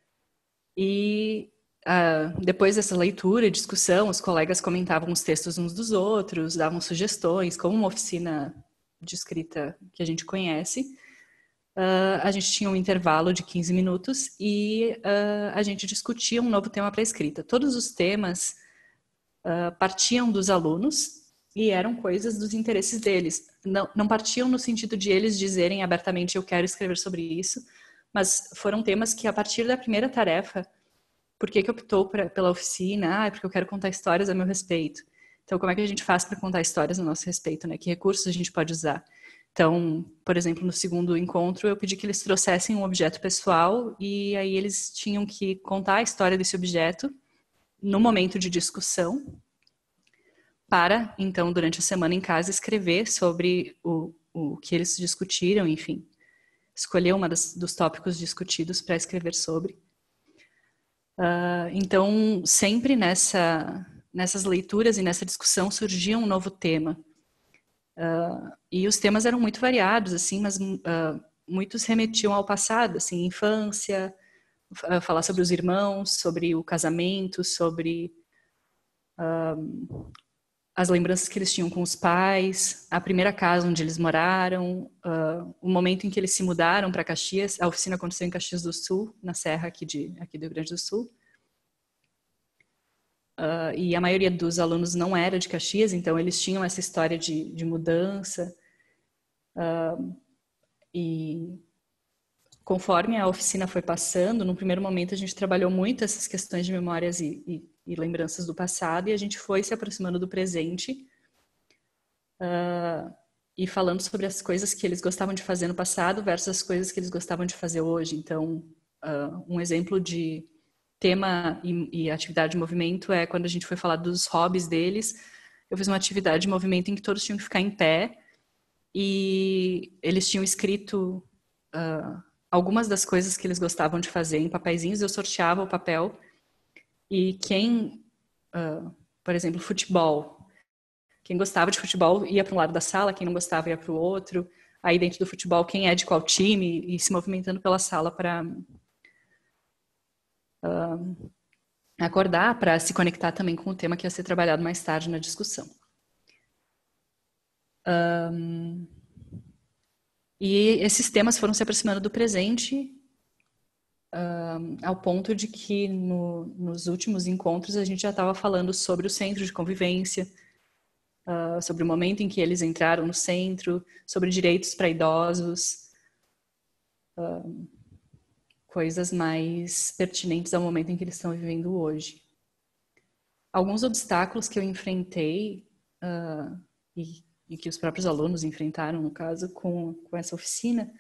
E depois dessa leitura e discussão, os colegas comentavam os textos uns dos outros, davam sugestões, como uma oficina de escrita que a gente conhece. A gente tinha um intervalo de 15 minutos e a gente discutia um novo tema para a escrita. Todos os temas partiam dos alunos e eram coisas dos interesses deles. Não partiam no sentido de eles dizerem abertamente eu quero escrever sobre isso, mas foram temas que a partir da primeira tarefa, por que optou pela oficina? Porque eu quero contar histórias a meu respeito. Então, como é que a gente faz para contar histórias a nosso respeito, né? Que recursos a gente pode usar? Então, por exemplo, no segundo encontro, eu pedi que eles trouxessem um objeto pessoal e aí eles tinham que contar a história desse objeto no momento de discussão para, então, durante a semana em casa, escrever sobre o que eles discutiram, enfim. Escolher dos tópicos discutidos para escrever sobre. Então, sempre nessas leituras e nessa discussão surgia um novo tema. E os temas eram muito variados, assim, mas muitos remetiam ao passado, assim, infância, falar sobre os irmãos, sobre o casamento, sobre as lembranças que eles tinham com os pais, a primeira casa onde eles moraram, o momento em que eles se mudaram para Caxias. A oficina aconteceu em Caxias do Sul, na serra aqui do Rio Grande do Sul. E a maioria dos alunos não era de Caxias, então eles tinham essa história de mudança. E conforme a oficina foi passando, no primeiro momento a gente trabalhou muito essas questões de memórias e lembranças do passado, e a gente foi se aproximando do presente e falando sobre as coisas que eles gostavam de fazer no passado versus as coisas que eles gostavam de fazer hoje. Então, um exemplo de tema e atividade de movimento é quando a gente foi falar dos hobbies deles. Eu fiz uma atividade de movimento em que todos tinham que ficar em pé e eles tinham escrito algumas das coisas que eles gostavam de fazer em papeizinhos. Eu sorteava o papel e quem, por exemplo, futebol, quem gostava de futebol ia para um lado da sala, quem não gostava ia para o outro. Aí dentro do futebol, quem é de qual time, e se movimentando pela sala para acordar, para se conectar também com o tema que ia ser trabalhado mais tarde na discussão. E esses temas foram se aproximando do presente, ao ponto de que nos últimos encontros a gente já estava falando sobre o centro de convivência, sobre o momento em que eles entraram no centro, sobre direitos para idosos, coisas mais pertinentes ao momento em que eles estão vivendo hoje. Alguns obstáculos que eu enfrentei e que os próprios alunos enfrentaram, no caso, com essa oficina,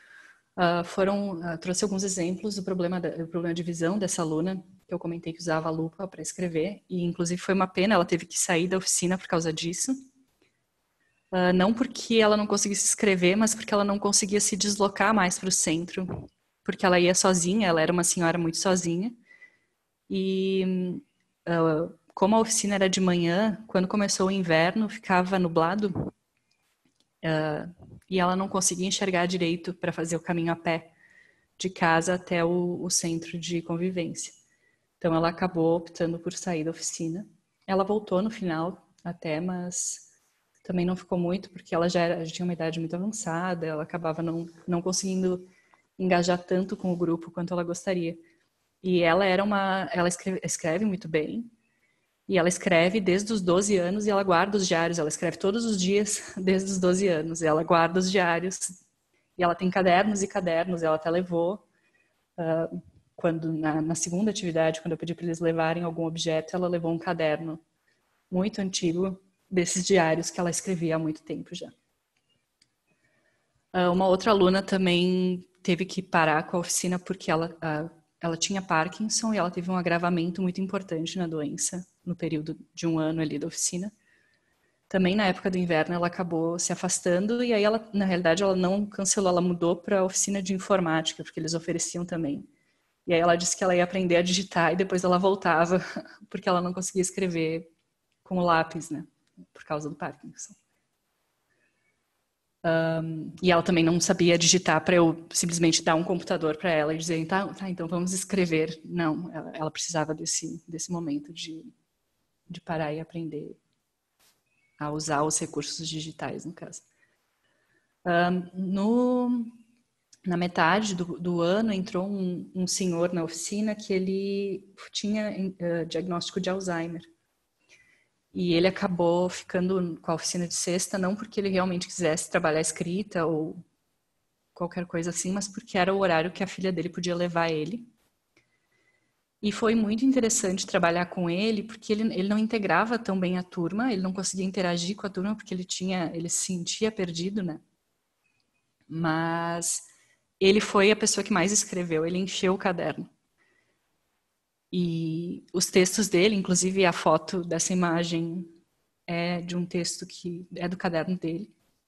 trouxe alguns exemplos do problema de visão dessa aluna, que eu comentei que usava a lupa para escrever, e inclusive foi uma pena, ela teve que sair da oficina por causa disso. Não porque ela não conseguisse escrever, mas porque ela não conseguia se deslocar mais para o centro, porque ela ia sozinha, ela era uma senhora muito sozinha, e como a oficina era de manhã, quando começou o inverno, ficava nublado, e ela não conseguia enxergar direito para fazer o caminho a pé de casa até o centro de convivência. Então ela acabou optando por sair da oficina. Ela voltou no final até, mas também não ficou muito, porque ela já tinha uma idade muito avançada, ela acabava não conseguindo engajar tanto com o grupo quanto ela gostaria. E ela escreve muito bem, e ela escreve desde os 12 anos e ela guarda os diários, ela escreve todos os dias desde os 12 anos, e ela guarda os diários, e ela tem cadernos e cadernos, ela até levou, quando na segunda atividade, quando eu pedi para eles levarem algum objeto, ela levou um caderno muito antigo desses diários que ela escrevia há muito tempo já. Uma outra aluna também teve que parar com a oficina porque ela tinha Parkinson e ela teve um agravamento muito importante na doença no período de 1 ano ali da oficina. Também na época do inverno ela acabou se afastando e aí ela, na realidade, ela não cancelou, ela mudou para a oficina de informática, porque eles ofereciam também. E aí ela disse que ela ia aprender a digitar e depois ela voltava, porque ela não conseguia escrever com o lápis, né, por causa do Parkinson. E ela também não sabia digitar para eu simplesmente dar um computador para ela e dizer, tá, então vamos escrever. Não, ela precisava desse momento de parar e aprender a usar os recursos digitais, no caso. Na metade do ano entrou um senhor na oficina que ele tinha diagnóstico de Alzheimer. E ele acabou ficando com a oficina de sexta, não porque ele realmente quisesse trabalhar escrita ou qualquer coisa assim, mas porque era o horário que a filha dele podia levar ele. E foi muito interessante trabalhar com ele, porque ele não integrava tão bem a turma, ele não conseguia interagir com a turma, porque ele se sentia perdido, né? Mas ele foi a pessoa que mais escreveu, ele encheu o caderno. E os textos dele, inclusive a foto dessa imagem é de um texto que é do caderno dele.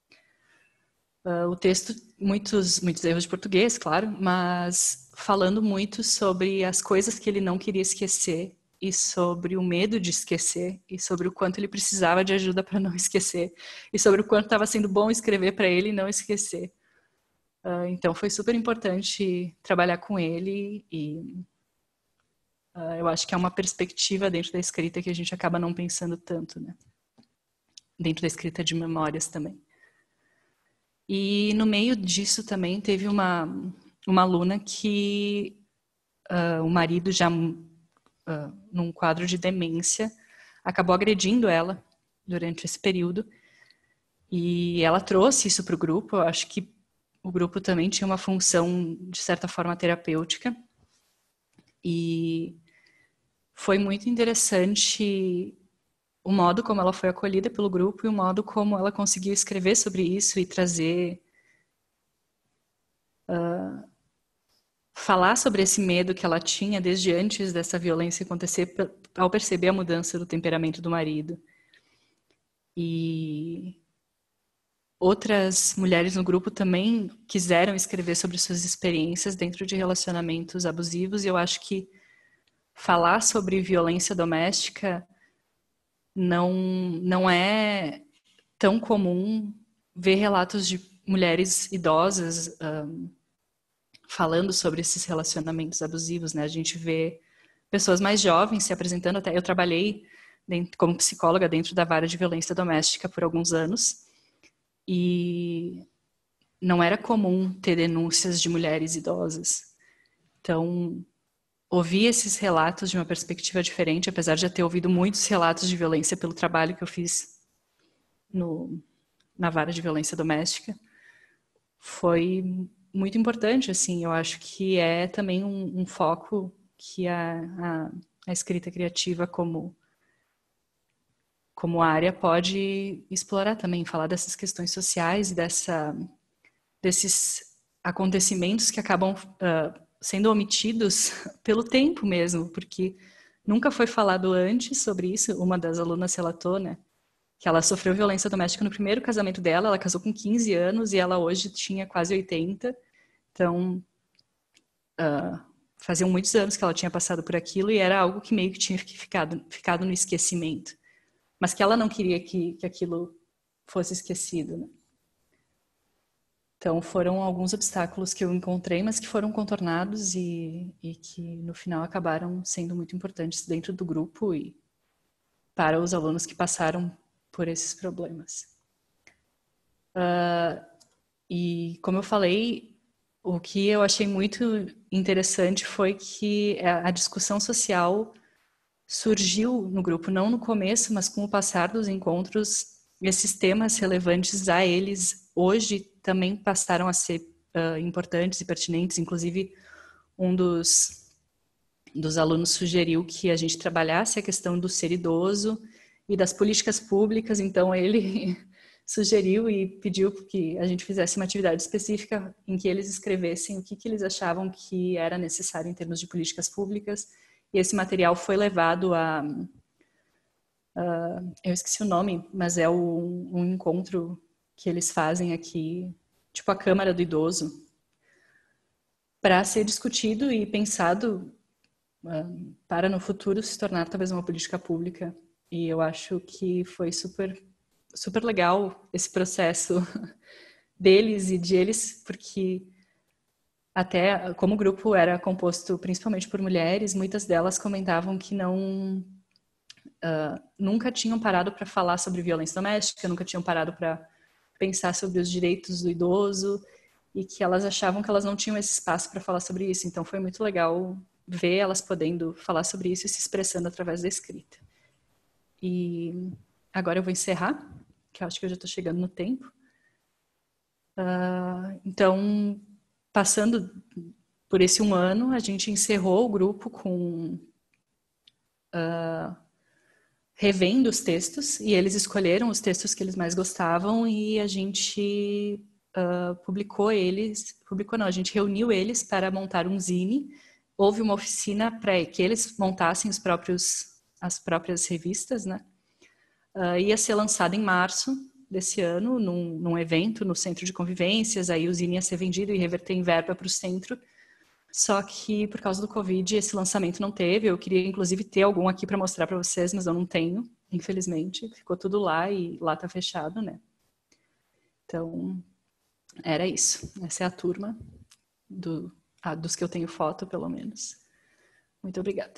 O texto, muitos erros de português, claro, mas falando muito sobre as coisas que ele não queria esquecer e sobre o medo de esquecer e sobre o quanto ele precisava de ajuda para não esquecer e sobre o quanto estava sendo bom escrever para ele e não esquecer. Então foi super importante trabalhar com ele e eu acho que é uma perspectiva dentro da escrita que a gente acaba não pensando tanto, né? Dentro da escrita de memórias também. E no meio disso também teve uma aluna que o marido já num quadro de demência acabou agredindo ela durante esse período e ela trouxe isso para o grupo. Eu acho que o grupo também tinha uma função de certa forma terapêutica e foi muito interessante o modo como ela foi acolhida pelo grupo e o modo como ela conseguiu escrever sobre isso e trazer falar sobre esse medo que ela tinha desde antes dessa violência acontecer, ao perceber a mudança do temperamento do marido. E outras mulheres no grupo também quiseram escrever sobre suas experiências dentro de relacionamentos abusivos, e eu acho que falar sobre violência doméstica não é tão comum ver relatos de mulheres idosas falando sobre esses relacionamentos abusivos, né? A gente vê pessoas mais jovens se apresentando. Até eu trabalhei como psicóloga dentro da vara de violência doméstica por alguns anos e não era comum ter denúncias de mulheres idosas. Então, ouvir esses relatos de uma perspectiva diferente, apesar de já ter ouvido muitos relatos de violência pelo trabalho que eu fiz na vara de violência doméstica, foi muito importante, assim. Eu acho que é também um foco que a escrita criativa como área pode explorar também, falar dessas questões sociais e desses acontecimentos que acabam sendo omitidos pelo tempo mesmo, porque nunca foi falado antes sobre isso. Uma das alunas relatou, né, que ela sofreu violência doméstica no primeiro casamento dela. Ela casou com 15 anos e ela hoje tinha quase 80. Então, faziam muitos anos que ela tinha passado por aquilo e era algo que meio que tinha ficado no esquecimento. Mas que ela não queria que aquilo fosse esquecido, né? Então, foram alguns obstáculos que eu encontrei, mas que foram contornados e que, no final, acabaram sendo muito importantes dentro do grupo e para os alunos que passaram por esses problemas. E, como eu falei, o que eu achei muito interessante foi que a discussão social surgiu no grupo, não no começo, mas com o passar dos encontros, esses temas relevantes a eles hoje também passaram a ser importantes e pertinentes. Inclusive, um dos alunos sugeriu que a gente trabalhasse a questão do ser idoso e das políticas públicas. Então, ele sugeriu e pediu que a gente fizesse uma atividade específica em que eles escrevessem o que eles achavam que era necessário em termos de políticas públicas. E esse material foi levado eu esqueci o nome, mas é um encontro que eles fazem aqui, tipo a Câmara do Idoso, para ser discutido e pensado para no futuro se tornar talvez uma política pública. E eu acho que foi super, super legal esse processo deles e de eles, porque até como o grupo era composto principalmente por mulheres, muitas delas comentavam que nunca tinham parado para falar sobre violência doméstica, nunca tinham parado para pensar sobre os direitos do idoso e que elas achavam que elas não tinham esse espaço para falar sobre isso. Então foi muito legal ver elas podendo falar sobre isso e se expressando através da escrita. E agora eu vou encerrar, que eu acho que eu já estou chegando no tempo. Então, passando por esse 1 ano, a gente encerrou o grupo com revendo os textos, e eles escolheram os textos que eles mais gostavam e a gente a gente reuniu eles para montar um zine. Houve uma oficina para que eles montassem as próprias revistas, né? Ia ser lançado em março desse ano, num evento no Centro de Convivências. Aí o zine ia ser vendido e reverter em verba para o centro. Só que, por causa do Covid, esse lançamento não teve. Eu queria, inclusive, ter algum aqui para mostrar para vocês, mas eu não tenho, infelizmente. Ficou tudo lá e lá está fechado, né? Então, era isso. Essa é a turma dos que eu tenho foto, pelo menos. Muito obrigada.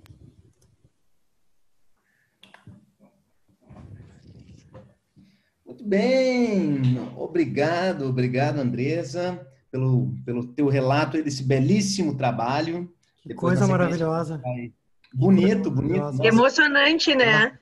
Muito bem, obrigado, Andresa, pelo teu relato aí desse belíssimo trabalho. Que coisa maravilhosa. Bonito. Maravilhosa. Nossa, Emocionante, né?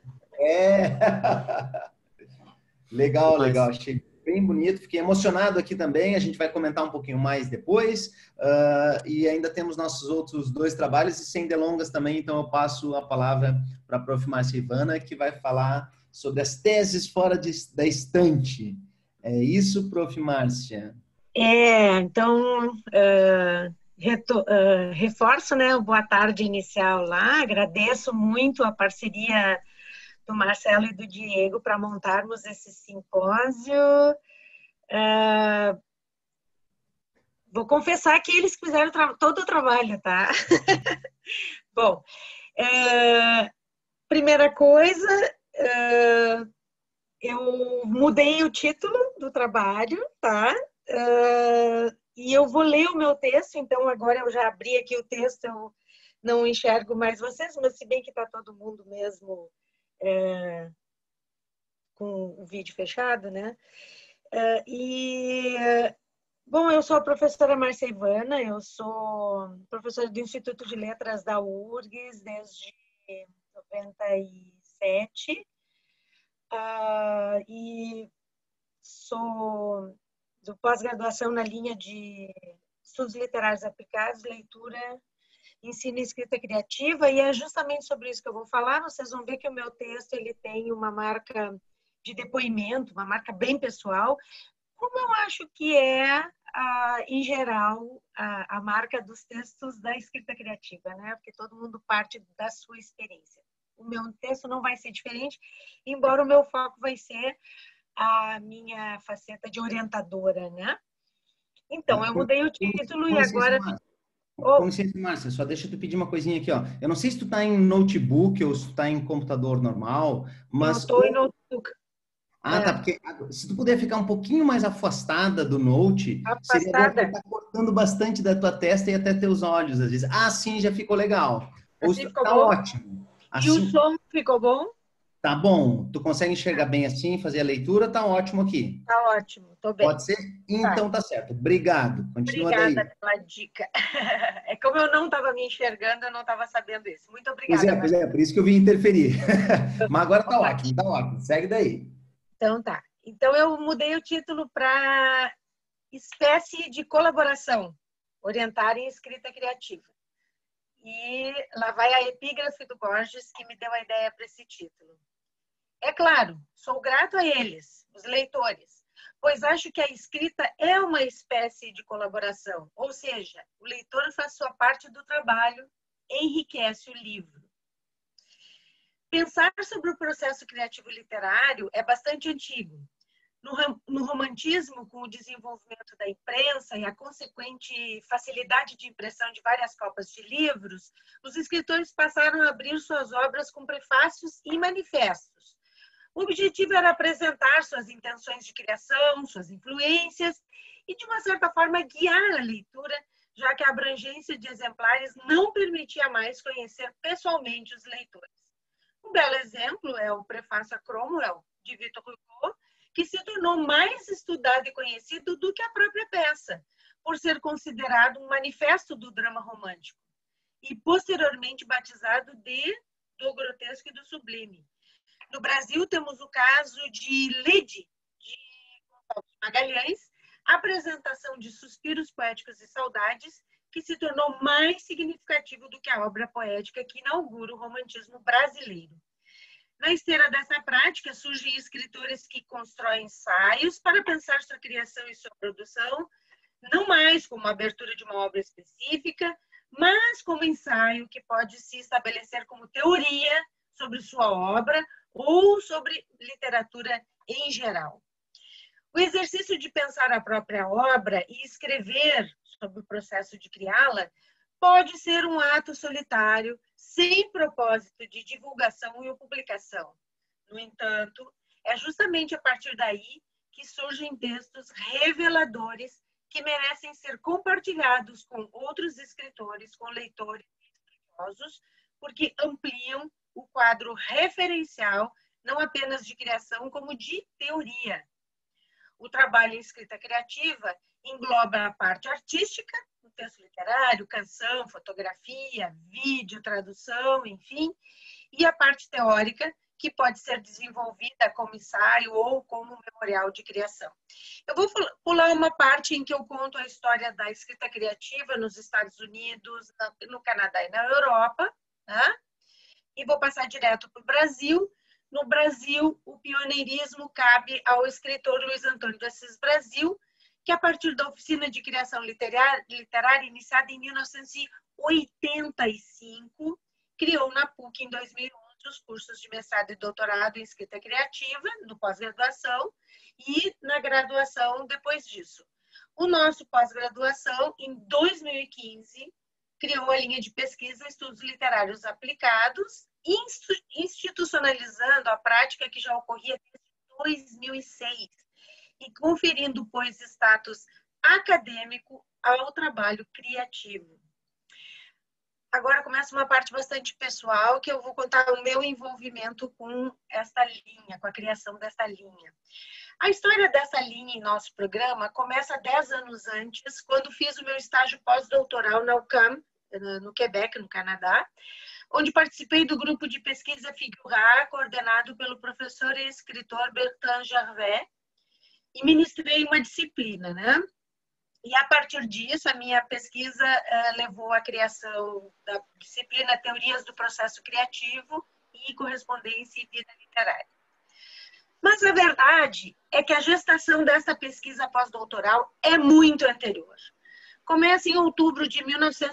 Legal, Mas... achei bem bonito, fiquei emocionado aqui também, a gente vai comentar um pouquinho mais depois, e ainda temos nossos outros 2 trabalhos, e sem delongas também, então eu passo a palavra para a prof. Márcia Ivana, que vai falar sobre as teses fora da estante. É isso, prof. Márcia? Então, reforço, né, o boa tarde inicial lá, agradeço muito a parceria do Marcelo e do Diego para montarmos esse simpósio. Vou confessar que eles fizeram todo o trabalho, tá? Bom, primeira coisa, eu mudei o título do trabalho, tá? E eu vou ler o meu texto, então agora eu já abri aqui o texto, eu não enxergo mais vocês, mas se bem que está todo mundo mesmo com o vídeo fechado, né? Bom, eu sou a professora Márcia Ivana, eu sou professora do Instituto de Letras da URGS desde 97, e sou do pós-graduação na linha de estudos literários aplicados, leitura, ensino e escrita criativa, e é justamente sobre isso que eu vou falar. Vocês vão ver que o meu texto ele tem uma marca de depoimento, uma marca bem pessoal, como eu acho que em geral, a marca dos textos da escrita criativa, né? Porque todo mundo parte da sua experiência. O meu texto não vai ser diferente, embora o meu foco vai ser a minha faceta de orientadora, né? Então, eu mudei o título e agora... Com licença, Márcia, só deixa eu te pedir uma coisinha aqui, ó. Eu não sei se tu tá em notebook ou se tu tá em computador normal, mas... Eu estou em notebook. Tá, porque se tu puder ficar um pouquinho mais afastada do note, seria bom, porque tá cortando bastante da tua testa e até teus olhos, às vezes. Sim, já ficou legal. Assim ficou tá bom? ótimo. Assim, e o som ficou bom? Tá bom. Tu consegue enxergar bem assim, fazer a leitura? Tá ótimo aqui. Tá ótimo, tô bem. Pode ser? Então tá certo. Obrigado. Continua daí. Obrigada pela dica. É como eu não estava me enxergando, eu não estava sabendo isso. Muito obrigada. Pois é, por isso que eu vim interferir. Mas agora tá ótimo. Segue daí. Então tá. Então eu mudei o título para espécie de colaboração, orientar em escrita criativa. E lá vai a epígrafe do Borges que me deu a ideia para esse título. É claro, sou grato a eles, os leitores, pois acho que a escrita é uma espécie de colaboração, ou seja, o leitor faz sua parte do trabalho, enriquece o livro. Pensar sobre o processo criativo literário é bastante antigo. No romantismo, com o desenvolvimento da imprensa e a consequente facilidade de impressão de várias copas de livros, os escritores passaram a abrir suas obras com prefácios e manifestos. O objetivo era apresentar suas intenções de criação, suas influências e, de uma certa forma, guiar a leitura, já que a abrangência de exemplares não permitia mais conhecer pessoalmente os leitores. Um belo exemplo é o prefácio a Cromwell, de Victor Hugo, que se tornou mais estudado e conhecido do que a própria peça, por ser considerado um manifesto do drama romântico, e posteriormente batizado do grotesco e do sublime. No Brasil, temos o caso de Lide, de Gonçalves Magalhães, apresentação de Suspiros Poéticos e Saudades, que se tornou mais significativo do que a obra poética que inaugura o romantismo brasileiro. Na esteira dessa prática, surgem escritores que constroem ensaios para pensar sua criação e sua produção, não mais como a abertura de uma obra específica, mas como ensaio que pode se estabelecer como teoria sobre sua obra ou sobre literatura em geral. O exercício de pensar a própria obra e escrever sobre o processo de criá-la pode ser um ato solitário, sem propósito de divulgação ou publicação. No entanto, é justamente a partir daí que surgem textos reveladores que merecem ser compartilhados com outros escritores, com leitores estudiosos, porque ampliam o quadro referencial, não apenas de criação, como de teoria. O trabalho em escrita criativa engloba a parte artística, o texto literário, canção, fotografia, vídeo, tradução, enfim, e a parte teórica, que pode ser desenvolvida como ensaio ou como memorial de criação. Eu vou pular uma parte em que eu conto a história da escrita criativa nos Estados Unidos, no Canadá e na Europa, né? E vou passar direto para o Brasil. No Brasil, o pioneirismo cabe ao escritor Luiz Antônio de Assis Brasil, que a partir da oficina de criação literária iniciada em 1985, criou na PUC em 2011 os cursos de mestrado e doutorado em escrita criativa, no pós-graduação, e na graduação depois disso. O nosso pós-graduação, em 2015, criou a linha de pesquisa Estudos Literários Aplicados, institucionalizando a prática que já ocorria desde 2006 e conferindo, pois, status acadêmico ao trabalho criativo. Agora começa uma parte bastante pessoal, que eu vou contar o meu envolvimento com esta linha, com a criação desta linha. A história dessa linha em nosso programa começa 10 anos antes, quando fiz o meu estágio pós-doutoral na UQAM, no Quebec, no Canadá, onde participei do grupo de pesquisa Figura, coordenado pelo professor e escritor Bertrand Gervais, e ministrei uma disciplina, né? E a partir disso, a minha pesquisa levou à criação da disciplina Teorias do Processo Criativo e Correspondência e Vida Literária. Mas a verdade é que a gestação dessa pesquisa pós-doutoral é muito anterior. Começa em outubro de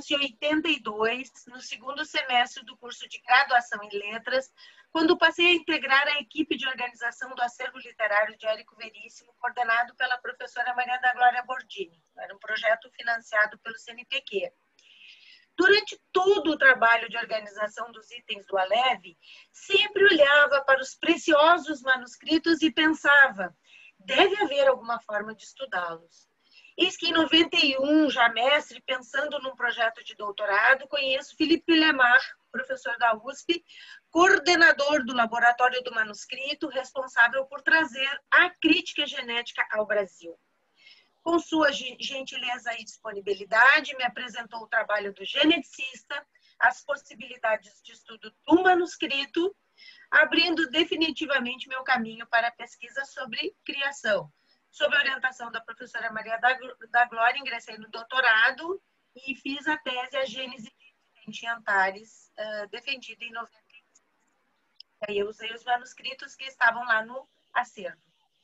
1982, no segundo semestre do curso de graduação em letras, quando passei a integrar a equipe de organização do Acervo Literário de Érico Veríssimo, coordenado pela professora Maria da Glória Bordini. Era um projeto financiado pelo CNPq. Durante todo o trabalho de organização dos itens do Aleve, sempre olhava para os preciosos manuscritos e pensava, deve haver alguma forma de estudá-los. Eis que em 91, já mestre, pensando num projeto de doutorado, conheço Philippe Lemar, professor da USP, coordenador do Laboratório do Manuscrito, responsável por trazer a crítica genética ao Brasil. Com sua gentileza e disponibilidade, me apresentou o trabalho do geneticista, as possibilidades de estudo do manuscrito, abrindo definitivamente meu caminho para a pesquisa sobre criação. Sob a orientação da professora Maria da Glória, ingressei no doutorado e fiz a tese A Gênese de Antares, defendida em 95. Aí eu usei os manuscritos que estavam lá no acervo.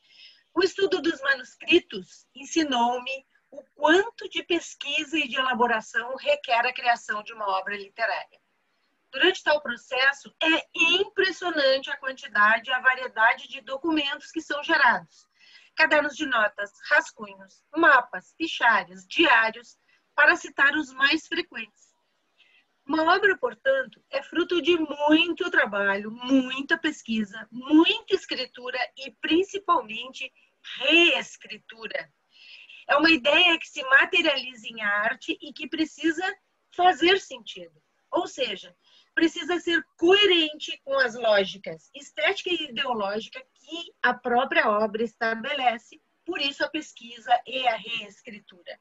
O estudo dos manuscritos ensinou-me o quanto de pesquisa e de elaboração requer a criação de uma obra literária. Durante tal processo, é impressionante a quantidade e a variedade de documentos que são gerados. Cadernos de notas, rascunhos, mapas, fichários, diários, para citar os mais frequentes. Uma obra, portanto, é fruto de muito trabalho, muita pesquisa, muita escritura e, principalmente, reescritura. É uma ideia que se materializa em arte e que precisa fazer sentido. Ou seja, precisa ser coerente com as lógicas estética e ideológica que a própria obra estabelece, por isso a pesquisa e a reescritura.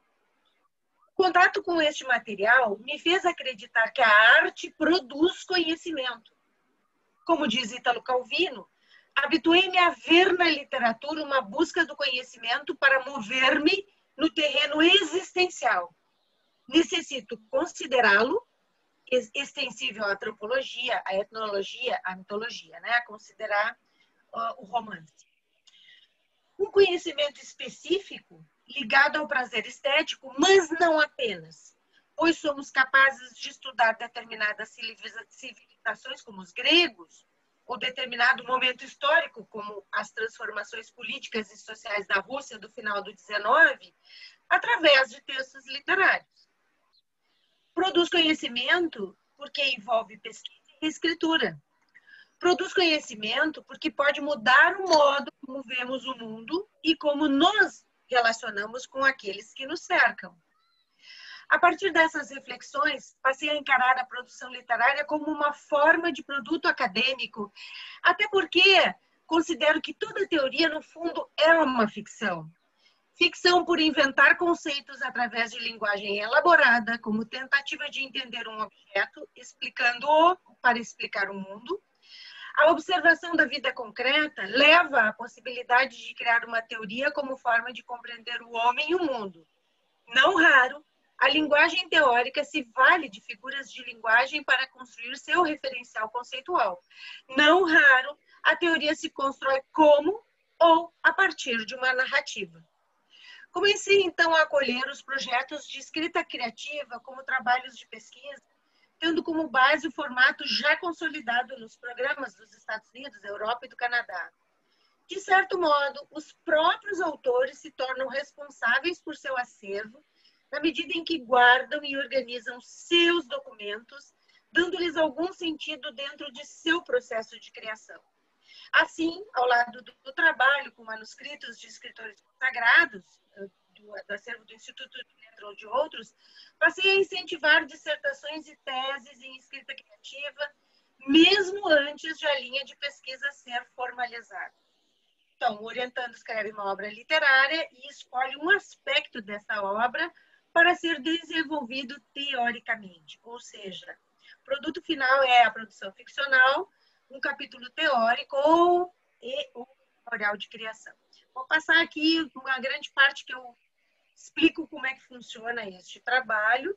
O contato com este material me fez acreditar que a arte produz conhecimento. Como diz Ítalo Calvino, habituei-me a ver na literatura uma busca do conhecimento para mover-me no terreno existencial. Necessito considerá-lo extensível à antropologia, à etnologia, à mitologia, né? A considerar o romance. Um conhecimento específico ligado ao prazer estético, mas não apenas, pois somos capazes de estudar determinadas civilizações, como os gregos, ou determinado momento histórico, como as transformações políticas e sociais da Rússia do final do 19, através de textos literários. Produz conhecimento porque envolve pesquisa e escritura. Produz conhecimento porque pode mudar o modo como vemos o mundo e como nos relacionamos com aqueles que nos cercam. A partir dessas reflexões, passei a encarar a produção literária como uma forma de produto acadêmico, até porque considero que toda teoria, no fundo, é uma ficção. Ficção por inventar conceitos através de linguagem elaborada, como tentativa de entender um objeto, explicando-o para explicar o mundo. A observação da vida concreta leva à possibilidade de criar uma teoria como forma de compreender o homem e o mundo. Não raro, a linguagem teórica se vale de figuras de linguagem para construir seu referencial conceitual. Não raro, a teoria se constrói como ou a partir de uma narrativa. Comecei, então, a acolher os projetos de escrita criativa como trabalhos de pesquisa, tendo como base o formato já consolidado nos programas dos Estados Unidos, da Europa e do Canadá. De certo modo, os próprios autores se tornam responsáveis por seu acervo, na medida em que guardam e organizam seus documentos, dando-lhes algum sentido dentro de seu processo de criação. Assim, ao lado do trabalho com manuscritos de escritores consagrados, do acervo do Instituto de Letra ou de outros, passei a incentivar dissertações e teses em escrita criativa, mesmo antes de a linha de pesquisa ser formalizada. Então, o orientando escreve uma obra literária e escolhe um aspecto dessa obra para ser desenvolvido teoricamente, ou seja, o produto final é a produção ficcional, um capítulo teórico ou memorial de criação. Vou passar aqui uma grande parte que eu explico como é que funciona este trabalho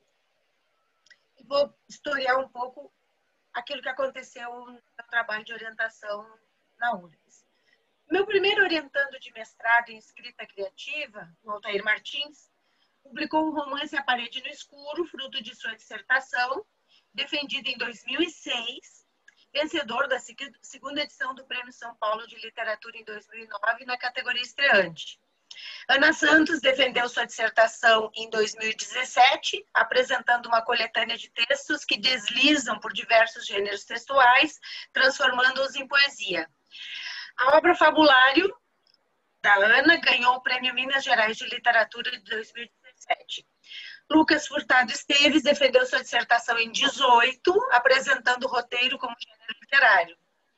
e vou historiar um pouco aquilo que aconteceu no meu trabalho de orientação na URGS. Meu primeiro orientando de mestrado em escrita criativa, o Altair Martins, publicou o romance A Parede no Escuro, fruto de sua dissertação, defendida em 2006, vencedor da segunda edição do Prêmio São Paulo de Literatura em 2009, na categoria estreante. Ana Santos defendeu sua dissertação em 2017, apresentando uma coletânea de textos que deslizam por diversos gêneros textuais, transformando-os em poesia. A obra Fabulário, da Ana, ganhou o Prêmio Minas Gerais de Literatura de 2017. Lucas Furtado Esteves defendeu sua dissertação em 2018, apresentando o roteiro como gênero literário.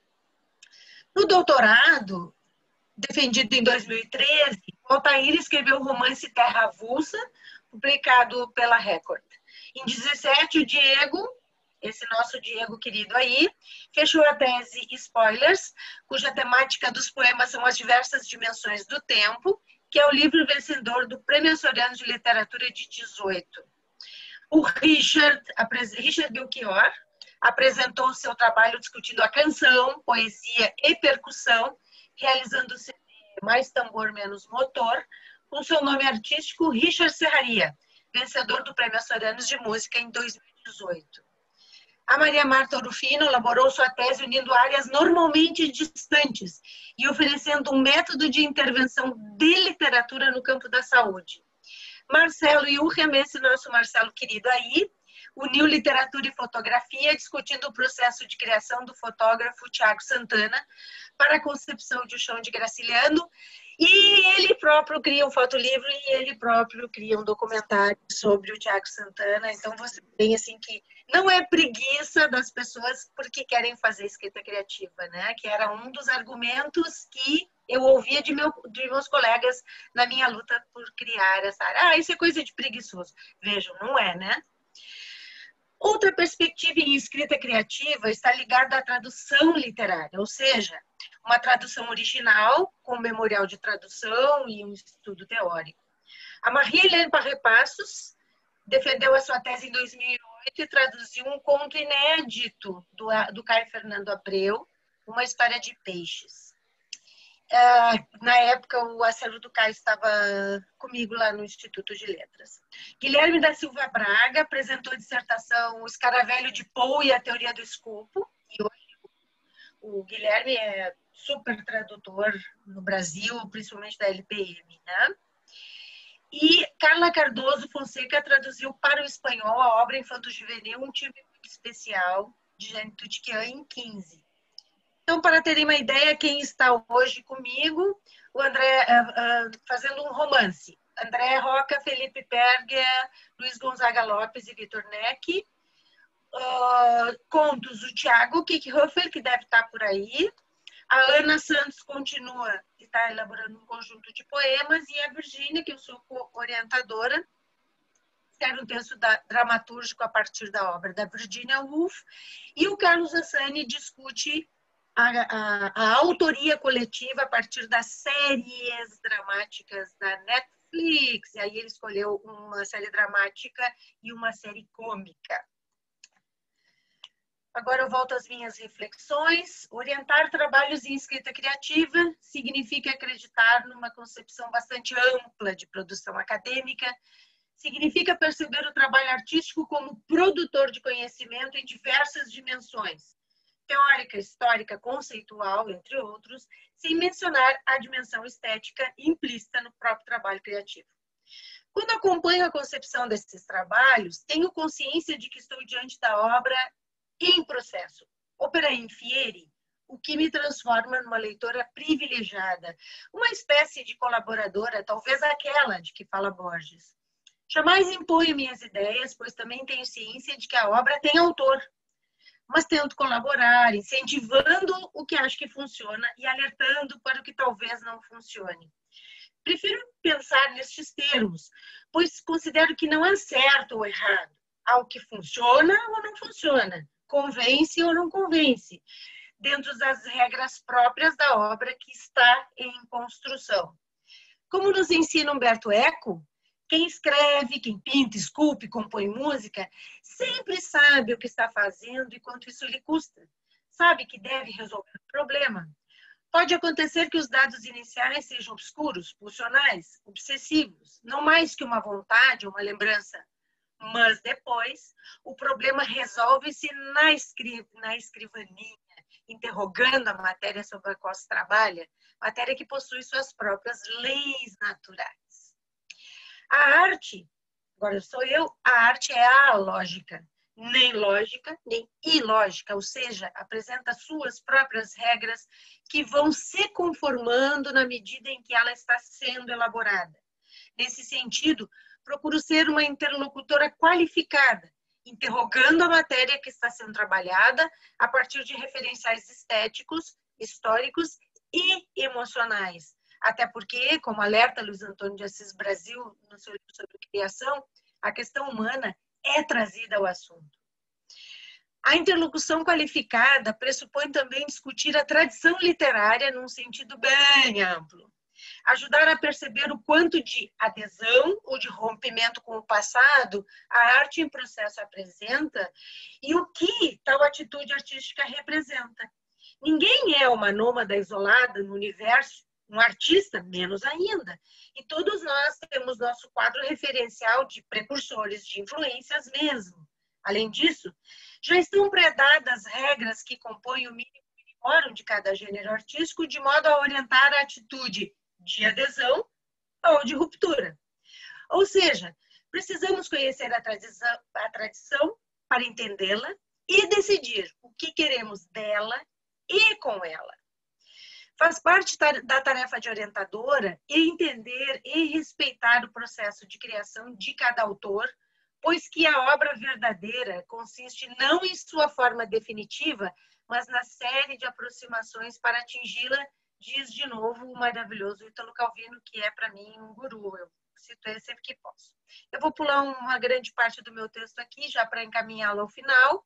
No doutorado, defendido em 2013, Altair escreveu o romance Terra Avulsa, publicado pela Record. Em 2017, o Diego, esse nosso Diego querido aí, fechou a tese Spoilers, cuja temática dos poemas são as diversas dimensões do tempo, que é o livro vencedor do Prêmio Açoriano de Literatura de 18. O Richard Belchior apresentou seu trabalho discutindo a canção, poesia e percussão, realizando o CD Mais Tambor Menos Motor, com seu nome artístico Richard Serraria, vencedor do Prêmio Açoriano de Música em 2018. A Maria Marta Orufino elaborou sua tese unindo áreas normalmente distantes e oferecendo um método de intervenção de literatura no campo da saúde. Marcelo Yurrem, esse nosso Marcelo querido aí, uniu literatura e fotografia, discutindo o processo de criação do fotógrafo Tiago Santana para a concepção de O Chão de Graciliano, e ele próprio cria um fotolivro e ele próprio cria um documentário sobre o Tiago Santana. Então você tem assim que não é preguiça das pessoas porque querem fazer escrita criativa, né? Que era um dos argumentos que eu ouvia de meus colegas na minha luta por criar essa área. Ah, isso é coisa de preguiçoso. Vejam, não é, né? Outra perspectiva em escrita criativa está ligada à tradução literária, ou seja, uma tradução original com memorial de tradução e um estudo teórico. A Marie-Hélène Parré-Passos defendeu a sua tese em 2008 e traduziu um conto inédito do Caio Fernando Abreu, Uma História de Peixes. Na época, o acervo do Caio estava comigo lá no Instituto de Letras. Guilherme da Silva Braga apresentou a dissertação O Escaravelho de Poe e a Teoria do Escopo. E hoje o Guilherme é super tradutor no Brasil, principalmente da LPM, né? E Carla Cardoso Fonseca traduziu para o espanhol a obra Infanto Juvenil, um time muito especial, de Jane Tutiquian, em 15. Então, para terem uma ideia, quem está hoje comigo, o André, fazendo um romance. André Roca, Felipe Perger, Luiz Gonzaga Lopes e Vitor Neck. Contos, o Thiago Kickhofer, que deve estar por aí. A Ana Santos continua, está elaborando um conjunto de poemas. E a Virgínia, que eu sou orientadora, escreve um texto dramatúrgico a partir da obra da Virginia Woolf. E o Carlos Assani discute a autoria coletiva a partir das séries dramáticas da Netflix. E aí ele escolheu uma série dramática e uma série cômica. Agora eu volto às minhas reflexões. Orientar trabalhos em escrita criativa significa acreditar numa concepção bastante ampla de produção acadêmica, significa perceber o trabalho artístico como produtor de conhecimento em diversas dimensões, teórica, histórica, conceitual, entre outros, sem mencionar a dimensão estética implícita no próprio trabalho criativo. Quando acompanho a concepção desses trabalhos, tenho consciência de que estou diante da obra em processo, opera in fieri, o que me transforma numa leitora privilegiada, uma espécie de colaboradora, talvez aquela de que fala Borges. Jamais imponho minhas ideias, pois também tenho ciência de que a obra tem autor, mas tento colaborar, incentivando o que acho que funciona e alertando para o que talvez não funcione. Prefiro pensar nestes termos, pois considero que não há certo ou errado. Há o que funciona ou não funciona, convence ou não convence, dentro das regras próprias da obra que está em construção. Como nos ensina Umberto Eco, quem escreve, quem pinta, esculpe, compõe música, sempre sabe o que está fazendo e quanto isso lhe custa. Sabe que deve resolver o problema. Pode acontecer que os dados iniciais sejam obscuros, pulsionais, obsessivos, não mais que uma vontade ou uma lembrança. Mas depois, o problema resolve-se na escrivaninha, interrogando a matéria sobre a qual se trabalha, matéria que possui suas próprias leis naturais. A arte, agora sou eu, a arte é alógica, nem lógica, nem ilógica, ou seja, apresenta suas próprias regras que vão se conformando na medida em que ela está sendo elaborada. Nesse sentido, procuro ser uma interlocutora qualificada, interrogando a matéria que está sendo trabalhada a partir de referenciais estéticos, históricos e emocionais. Até porque, como alerta Luiz Antônio de Assis Brasil no seu livro sobre criação, a questão humana é trazida ao assunto. A interlocução qualificada pressupõe também discutir a tradição literária num sentido bem amplo. Ajudar a perceber o quanto de adesão ou de rompimento com o passado a arte em processo apresenta e o que tal atitude artística representa. Ninguém é uma nômada isolada no universo, um artista menos ainda. E todos nós temos nosso quadro referencial de precursores, de influências mesmo. Além disso, já estão predadas regras que compõem o mínimo e minimum de cada gênero artístico, de modo a orientar a atitude de adesão ou de ruptura. Ou seja, precisamos conhecer a tradição para entendê-la e decidir o que queremos dela e com ela. Faz parte da tarefa de orientadora entender e respeitar o processo de criação de cada autor, pois que a obra verdadeira consiste não em sua forma definitiva, mas na série de aproximações para atingi-la, diz de novo o maravilhoso Ítalo Calvino, que é para mim um guru, eu cito ele sempre que posso. Eu vou pular uma grande parte do meu texto aqui, já para encaminhá-lo ao final.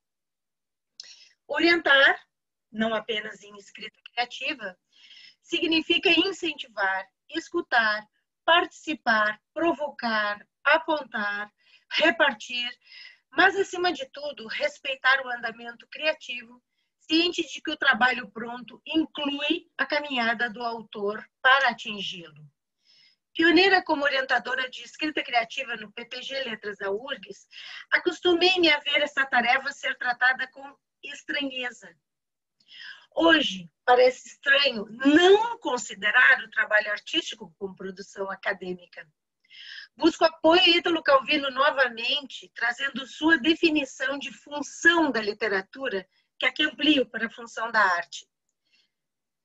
Orientar, não apenas em escrita criativa, significa incentivar, escutar, participar, provocar, apontar, repartir, mas, acima de tudo, respeitar o andamento criativo, ciente de que o trabalho pronto inclui a caminhada do autor para atingi-lo. Pioneira como orientadora de escrita criativa no PPG Letras da URGS, acostumei-me a ver essa tarefa ser tratada com estranheza. Hoje, parece estranho não considerar o trabalho artístico como produção acadêmica. Busco apoio a Ítalo Calvino novamente, trazendo sua definição de função da literatura, que aqui amplio para a função da arte.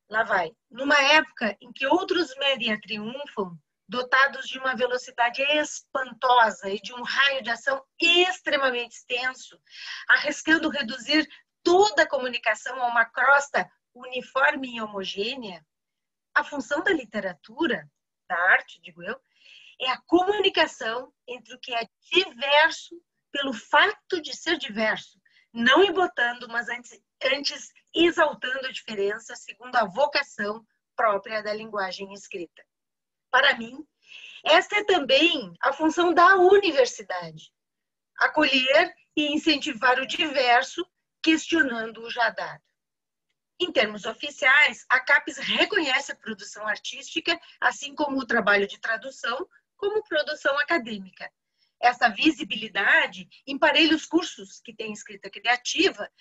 Lá vai. Numa época em que outros média triunfam, dotados de uma velocidade espantosa e de um raio de ação extremamente extenso, arriscando reduzir toda a comunicação a uma crosta uniforme e homogênea, a função da literatura, da arte, digo eu, é a comunicação entre o que é diverso pelo fato de ser diverso, não embotando, mas antes exaltando a diferença segundo a vocação própria da linguagem escrita. Para mim, esta é também a função da universidade, acolher e incentivar o diverso, questionando o já dado. Em termos oficiais, a CAPES reconhece a produção artística, assim como o trabalho de tradução, como produção acadêmica. Essa visibilidade emparelha os cursos que têm escrita criativa,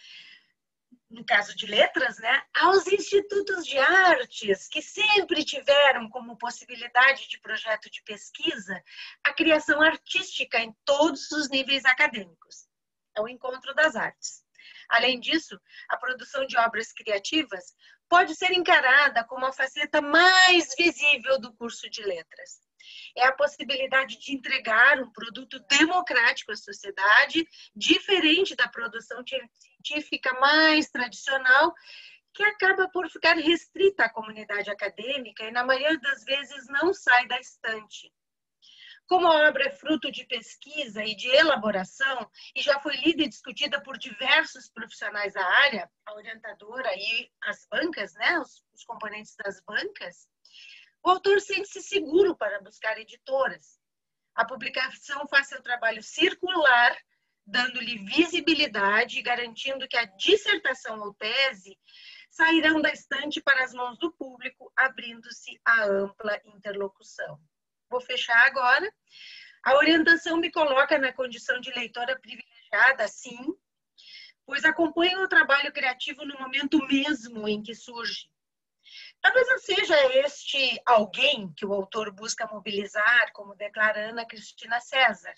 no caso de letras, né, aos institutos de artes, que sempre tiveram como possibilidade de projeto de pesquisa a criação artística em todos os níveis acadêmicos. É o encontro das artes. Além disso, a produção de obras criativas pode ser encarada como a faceta mais visível do curso de letras. É a possibilidade de entregar um produto democrático à sociedade, diferente da produção científica mais tradicional, que acaba por ficar restrita à comunidade acadêmica e, na maioria das vezes, não sai da estante. Como a obra é fruto de pesquisa e de elaboração e já foi lida e discutida por diversos profissionais da área, a orientadora e as bancas, né, os componentes das bancas, o autor sente-se seguro para buscar editoras. A publicação faz seu trabalho circular, dando-lhe visibilidade e garantindo que a dissertação ou tese sairão da estante para as mãos do público, abrindo-se a ampla interlocução. Vou fechar agora. A orientação me coloca na condição de leitora privilegiada, sim, pois acompanho o trabalho criativo no momento mesmo em que surge. Talvez não seja este alguém que o autor busca mobilizar, como declara Ana Cristina César.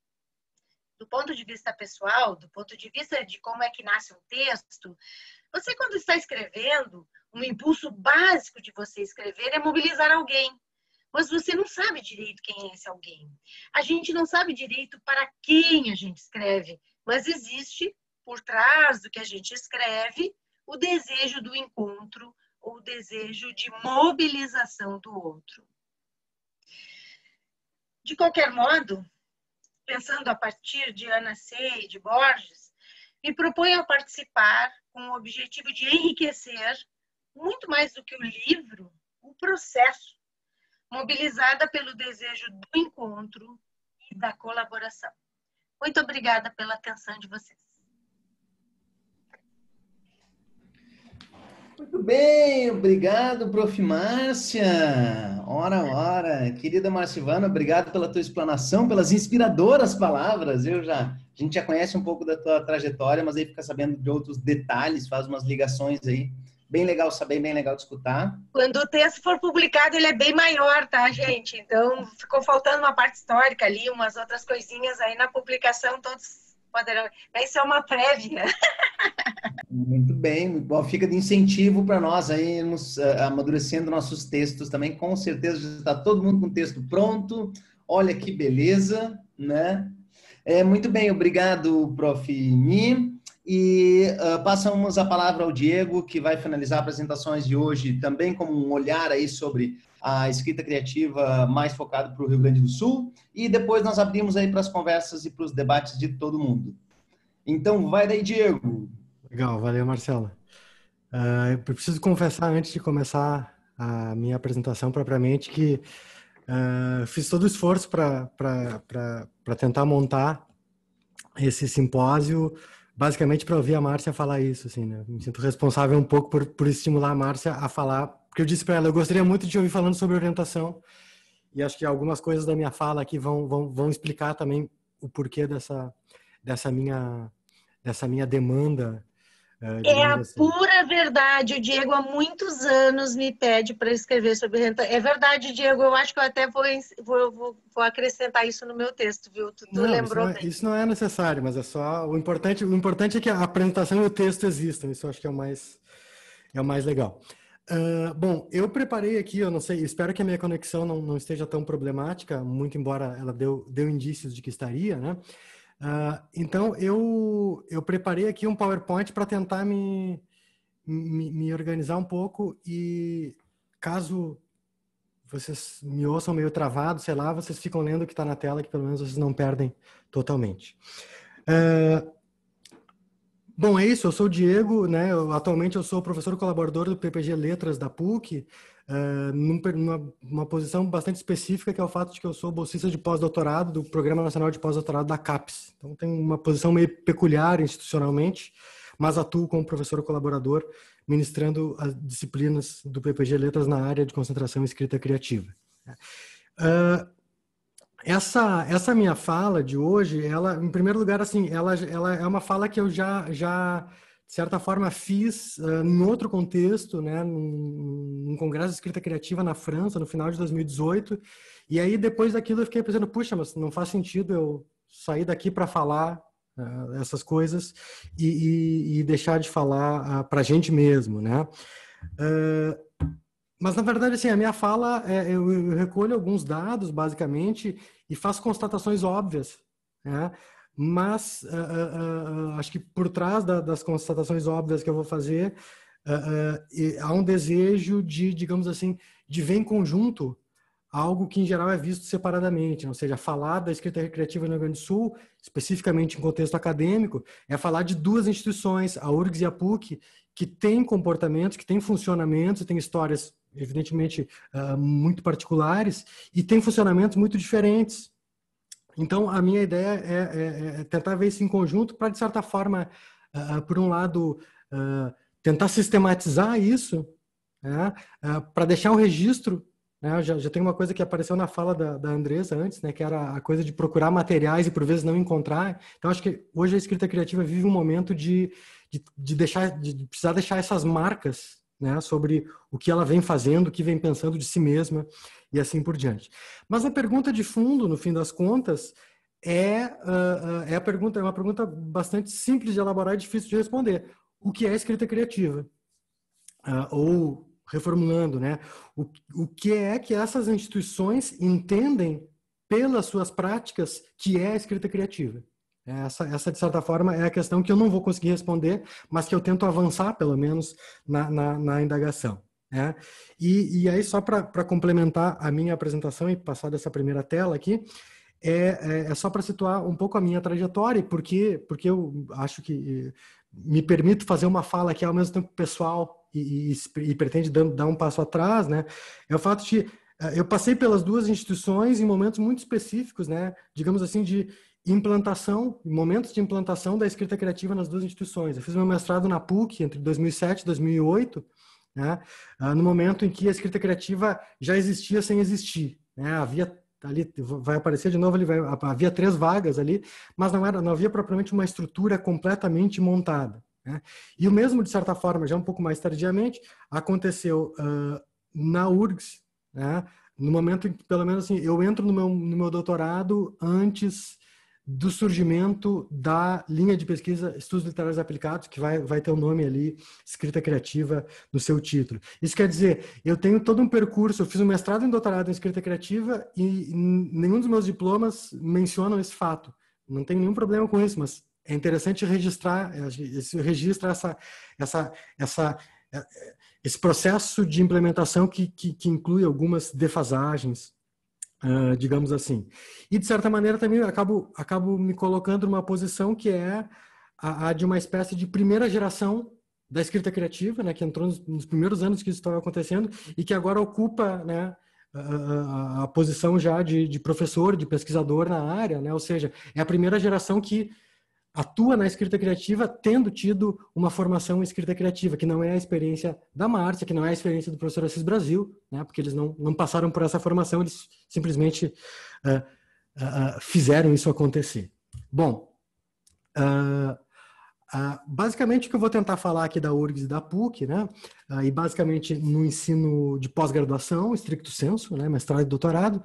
Do ponto de vista pessoal, do ponto de vista de como é que nasce um texto, você, quando está escrevendo, um impulso básico de você escrever é mobilizar alguém. Mas você não sabe direito quem é esse alguém. A gente não sabe direito para quem a gente escreve, mas existe, por trás do que a gente escreve, o desejo do encontro ou o desejo de mobilização do outro. De qualquer modo, pensando a partir de Ana C. e de Borges, me proponho a participar com o objetivo de enriquecer, muito mais do que o livro, o processo, mobilizada pelo desejo do encontro e da colaboração. Muito obrigada pela atenção de vocês. Muito bem, obrigado, Prof. Márcia. Ora. Querida Marcivana, obrigado pela tua explanação, pelas inspiradoras palavras. A gente já conhece um pouco da tua trajetória, mas aí fica sabendo de outros detalhes, faz umas ligações aí. Bem legal saber, bem legal de escutar. Quando o texto for publicado, ele é bem maior, tá, gente? Então, ficou faltando uma parte histórica ali, umas outras coisinhas aí na publicação, todos poderão... Isso é uma prévia. Muito bem, muito bom. Fica de incentivo para nós aí, amadurecendo nossos textos também. Com certeza já está todo mundo com o texto pronto. Olha que beleza, né? Muito bem, obrigado, Prof. Mi. E passamos a palavra ao Diego, que vai finalizar apresentações de hoje também com um olhar aí sobre a escrita criativa mais focado para o Rio Grande do Sul. E depois nós abrimos aí para as conversas e para os debates de todo mundo. Então, vai daí, Diego. Legal, valeu, Marcela. Eu preciso confessar, antes de começar a minha apresentação propriamente, que fiz todo o esforço para tentar montar esse simpósio, basicamente para ouvir a Márcia falar isso, assim, né? Me sinto responsável um pouco por estimular a Márcia a falar, porque eu disse para ela, eu gostaria muito de ouvir falando sobre orientação, e acho que algumas coisas da minha fala aqui vão explicar também o porquê dessa minha demanda. É a pura verdade. O Diego há muitos anos me pede para escrever sobre orientação. É verdade, Diego. Eu acho que eu até vou acrescentar isso no meu texto, viu? Tu lembrou bem. Isso não é necessário, mas é só o importante é que a apresentação e o texto existam. Isso eu acho que é o mais legal. Bom, eu preparei aqui, eu não sei, espero que a minha conexão não esteja tão problemática, muito embora ela deu indícios de que estaria, né? Então, eu preparei aqui um PowerPoint para tentar me organizar um pouco e caso vocês me ouçam meio travado, sei lá, vocês ficam lendo o que está na tela, que pelo menos vocês não perdem totalmente. Bom, é isso, eu sou o Diego, né? Atualmente eu sou professor colaborador do PPG Letras da PUC, numa posição bastante específica, que é o fato de que eu sou bolsista de pós-doutorado do Programa Nacional de Pós-Doutorado da CAPES. Então, tenho uma posição meio peculiar institucionalmente, mas atuo como professor colaborador, ministrando as disciplinas do PPG Letras na área de concentração e escrita criativa. Essa minha fala de hoje, ela, em primeiro lugar, assim, ela é uma fala que eu já de certa forma fiz em outro contexto, né, num congresso de escrita criativa na França, no final de 2018, e aí depois daquilo eu fiquei pensando, puxa, mas não faz sentido eu sair daqui para falar essas coisas e deixar de falar para a gente mesmo, né? Mas, na verdade, assim, a minha fala, eu recolho alguns dados, basicamente, e faço constatações óbvias, né? Mas acho que por trás das constatações óbvias que eu vou fazer, há um desejo de, digamos assim, de ver em conjunto algo que, em geral, é visto separadamente. Ou seja, falar da escrita recreativa no Rio Grande do Sul, especificamente em contexto acadêmico, é falar de duas instituições, a URGS e a PUC, que têm comportamentos, que têm funcionamentos, têm histórias evidentemente muito particulares e tem funcionamentos muito diferentes. Então, a minha ideia é tentar ver isso em conjunto para, de certa forma, por um lado, tentar sistematizar isso, né, para deixar um registro, né, já tem uma coisa que apareceu na fala da Andressa antes, né, que era a coisa de procurar materiais e, por vezes, não encontrar. Então, acho que hoje a escrita criativa vive um momento de precisar deixar essas marcas, né, sobre o que ela vem fazendo, o que vem pensando de si mesma e assim por diante. Mas a pergunta de fundo, no fim das contas, é uma pergunta bastante simples de elaborar e difícil de responder. O que é escrita criativa? Ou, reformulando, né, o que é que essas instituições entendem pelas suas práticas que é a escrita criativa? Essa, de certa forma, é a questão que eu não vou conseguir responder, mas que eu tento avançar, pelo menos, na indagação. Né? E aí, só para complementar a minha apresentação e passar dessa primeira tela aqui, é só para situar um pouco a minha trajetória, porque eu acho que me permito fazer uma fala que é ao mesmo tempo pessoal e pretende dar um passo atrás, né? É o fato de eu passei pelas duas instituições em momentos muito específicos, né? Digamos assim, de implantação, momentos de implantação da escrita criativa nas duas instituições. Eu fiz meu mestrado na PUC entre 2007 e 2008, né? No momento em que a escrita criativa já existia sem existir, né? Havia ali, vai aparecer de novo, havia 3 vagas ali, mas não havia propriamente uma estrutura completamente montada, né? E o mesmo, de certa forma, já um pouco mais tardiamente, aconteceu na URGS, né? No momento em que, pelo menos assim, eu entro no meu doutorado antes do surgimento da linha de pesquisa Estudos Literários Aplicados, que vai ter o nome ali, escrita criativa, no seu título. Isso quer dizer, eu tenho todo um percurso, eu fiz um mestrado e doutorado em escrita criativa e nenhum dos meus diplomas mencionam esse fato. Não tem nenhum problema com isso, mas é interessante registrar, registra esse processo de implementação que inclui algumas defasagens, digamos assim. E, de certa maneira, também acabo me colocando numa posição que é a de uma espécie de primeira geração da escrita criativa, né, que entrou nos primeiros anos que isso estava acontecendo e que agora ocupa, né, a posição já de professor, de pesquisador na área, né, ou seja, é a primeira geração que atua na escrita criativa tendo tido uma formação em escrita criativa, que não é a experiência da Márcia, que não é a experiência do professor Assis Brasil, né, porque eles não passaram por essa formação, eles simplesmente fizeram isso acontecer. Bom, basicamente o que eu vou tentar falar aqui da URGS e da PUC, né, e basicamente no ensino de pós-graduação, stricto sensu, né, mestrado e doutorado,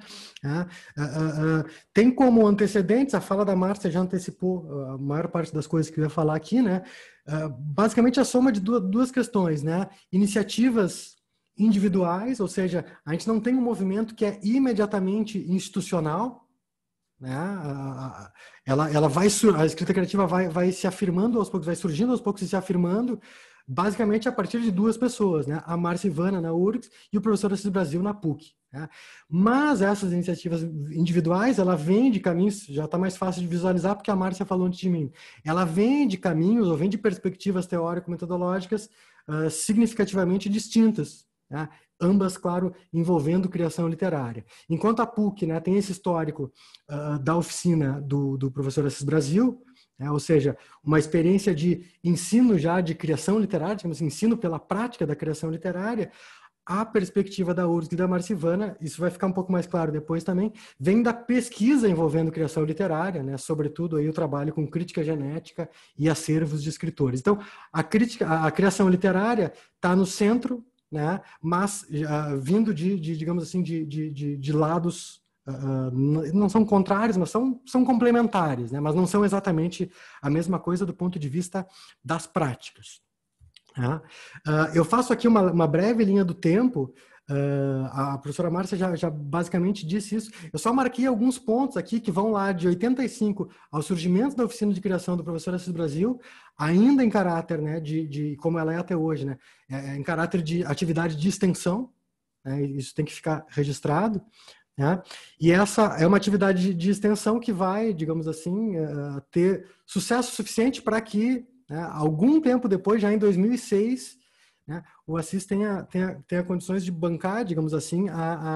tem como antecedentes, a fala da Márcia já antecipou a maior parte das coisas que eu ia falar aqui, né, basicamente a soma de duas questões, né, iniciativas individuais, ou seja, a gente não tem um movimento que é imediatamente institucional, né? Ela vai, a escrita criativa vai se afirmando aos poucos, vai surgindo aos poucos e se afirmando, basicamente a partir de duas pessoas, né? A Márcia Ivana na URGS e o professor Assis Brasil na PUC. Né? Mas essas iniciativas individuais, ela vem de caminhos, já está mais fácil de visualizar porque a Márcia falou antes de mim, ela vem de caminhos ou vem de perspectivas teórico-metodológicas significativamente distintas, né? Ambas, claro, envolvendo criação literária. Enquanto a PUC, né, tem esse histórico da oficina do professor Assis Brasil, ou seja, uma experiência de ensino já de criação literária, digamos assim, ensino pela prática da criação literária, a perspectiva da URGS e da Márcia Ivana, isso vai ficar um pouco mais claro depois também, vem da pesquisa envolvendo criação literária, né, sobretudo aí o trabalho com crítica genética e acervos de escritores. Então, a criação literária está no centro, né, mas vindo digamos assim, de lados não são contrários, mas são complementares, né? Mas não são exatamente a mesma coisa do ponto de vista das práticas. Eu faço aqui uma breve linha do tempo. A professora Márcia já basicamente disse isso. Eu só marquei alguns pontos aqui que vão lá de 85 ao surgimento da oficina de criação do professor Assis Brasil, ainda em caráter, né, de como ela é até hoje, né, em caráter de atividade de extensão, né, isso tem que ficar registrado. Né? E essa é uma atividade de extensão que vai, digamos assim, ter sucesso suficiente para que, né, algum tempo depois, já em 2006, né, o Assis tenha condições de bancar, digamos assim,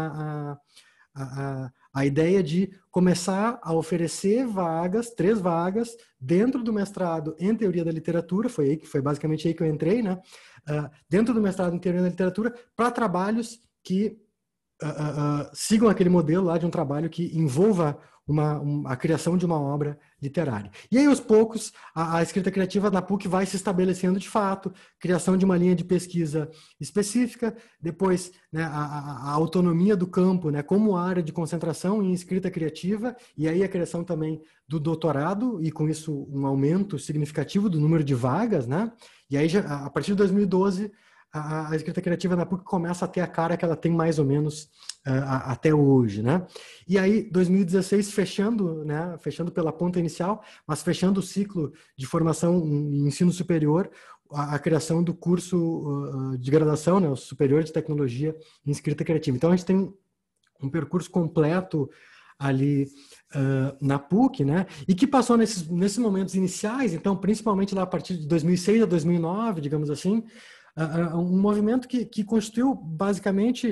a ideia de começar a oferecer vagas, 3 vagas, dentro do mestrado em Teoria da Literatura, foi basicamente aí que eu entrei, né? Dentro do mestrado em Teoria da Literatura, para trabalhos que sigam aquele modelo lá de um trabalho que envolva a criação de uma obra literária. E aí, aos poucos, a escrita criativa na PUC vai se estabelecendo de fato, criação de uma linha de pesquisa específica, depois, né, a autonomia do campo, né, como área de concentração em escrita criativa, e aí a criação também do doutorado, e com isso um aumento significativo do número de vagas, né? E aí, a partir de 2012, a escrita criativa na PUC começa a ter a cara que ela tem mais ou menos até hoje, né? E aí, 2016, fechando pela ponta inicial, mas fechando o ciclo de formação em ensino superior, a criação do curso de graduação, né, o superior de tecnologia em escrita criativa. Então, a gente tem um percurso completo ali na PUC, né? E que passou nesses momentos iniciais, então, principalmente lá a partir de 2006 a 2009, digamos assim, um movimento que constituiu basicamente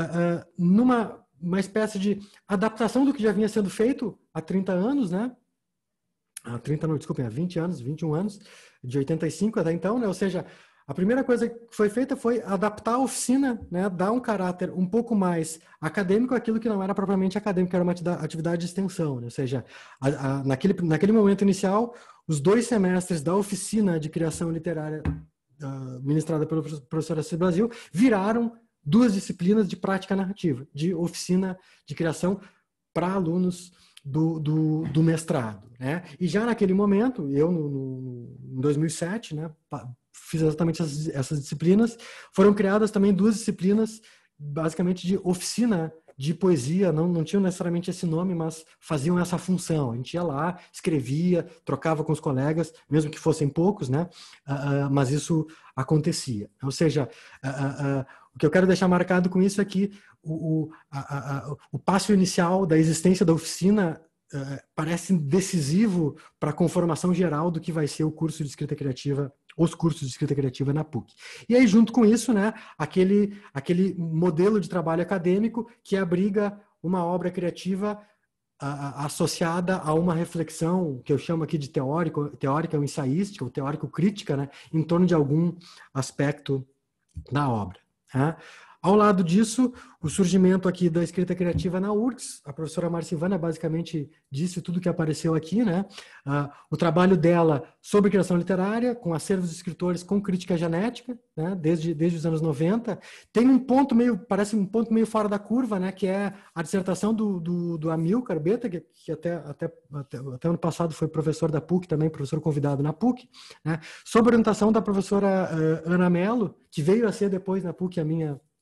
numa espécie de adaptação do que já vinha sendo feito há 30 anos, né? Há 20 anos, 21 anos, de 85 até então, né? Ou seja, a primeira coisa que foi feita foi adaptar a oficina, né? Dar um caráter um pouco mais acadêmico àquilo que não era propriamente acadêmico, era uma atividade de extensão, né? Ou seja, naquele momento inicial, os 2 semestres da oficina de criação literária ministrada pelo professor Assis Brasil, viraram 2 disciplinas de prática narrativa, de oficina de criação para alunos do mestrado, né? E já naquele momento, eu em 2007, né, fiz exatamente essas disciplinas. Foram criadas também 2 disciplinas, basicamente de oficina de poesia, não tinham necessariamente esse nome, mas faziam essa função. A gente ia lá, escrevia, trocava com os colegas, mesmo que fossem poucos, né? Mas isso acontecia. Ou seja, o que eu quero deixar marcado com isso é que o passo inicial da existência da oficina parece decisivo para a conformação geral do que vai ser o curso de escrita criativa, os cursos de escrita criativa na PUC. E aí, junto com isso, né, aquele modelo de trabalho acadêmico que abriga uma obra criativa associada a uma reflexão que eu chamo aqui de teórica ou ensaística, ou teórico-crítica, né, em torno de algum aspecto da obra. Né? Ao lado disso, o surgimento aqui da escrita criativa na URGS, a professora Márcia Ivana basicamente disse tudo que apareceu aqui, né? O trabalho dela sobre criação literária, com acervos de escritores com crítica genética, né? Desde os anos 90. Tem parece um ponto meio fora da curva, né? Que é a dissertação do Amilcar Beta, que até ano passado foi professor da PUC, também professor convidado na PUC, né? Sob orientação da professora Ana Mello, que veio a ser depois na PUC a minha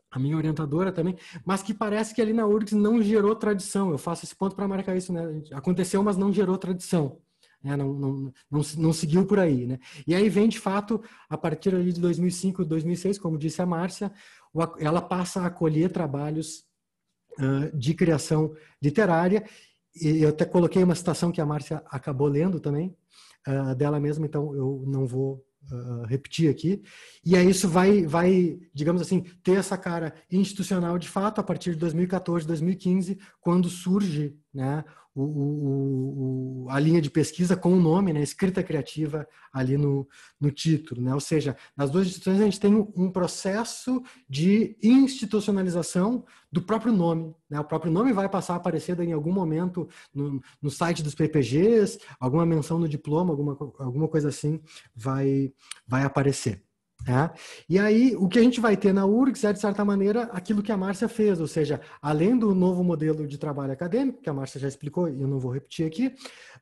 a minha orientadora também, mas que parece que ali na URGS não gerou tradição. Eu faço esse ponto para marcar isso, né? Aconteceu, mas não gerou tradição. Né? Não seguiu por aí, né? E aí vem, de fato, a partir ali de 2005, 2006, como disse a Márcia, ela passa a acolher trabalhos de criação literária. E eu até coloquei uma citação que a Márcia acabou lendo também, dela mesma, então eu não vou repetir aqui. E aí isso vai, digamos assim, ter essa cara institucional de fato a partir de 2014, 2015, quando surge, né, a linha de pesquisa com o nome, né, escrita criativa, ali no título, né? Ou seja, nas duas instituições a gente tem um processo de institucionalização do próprio nome, né? O próprio nome vai passar a aparecer em algum momento no site dos PPGs, alguma menção no diploma, alguma coisa assim vai aparecer. É. E aí, o que a gente vai ter na URGS é, de certa maneira, aquilo que a Márcia fez, ou seja, além do novo modelo de trabalho acadêmico, que a Márcia já explicou e eu não vou repetir aqui,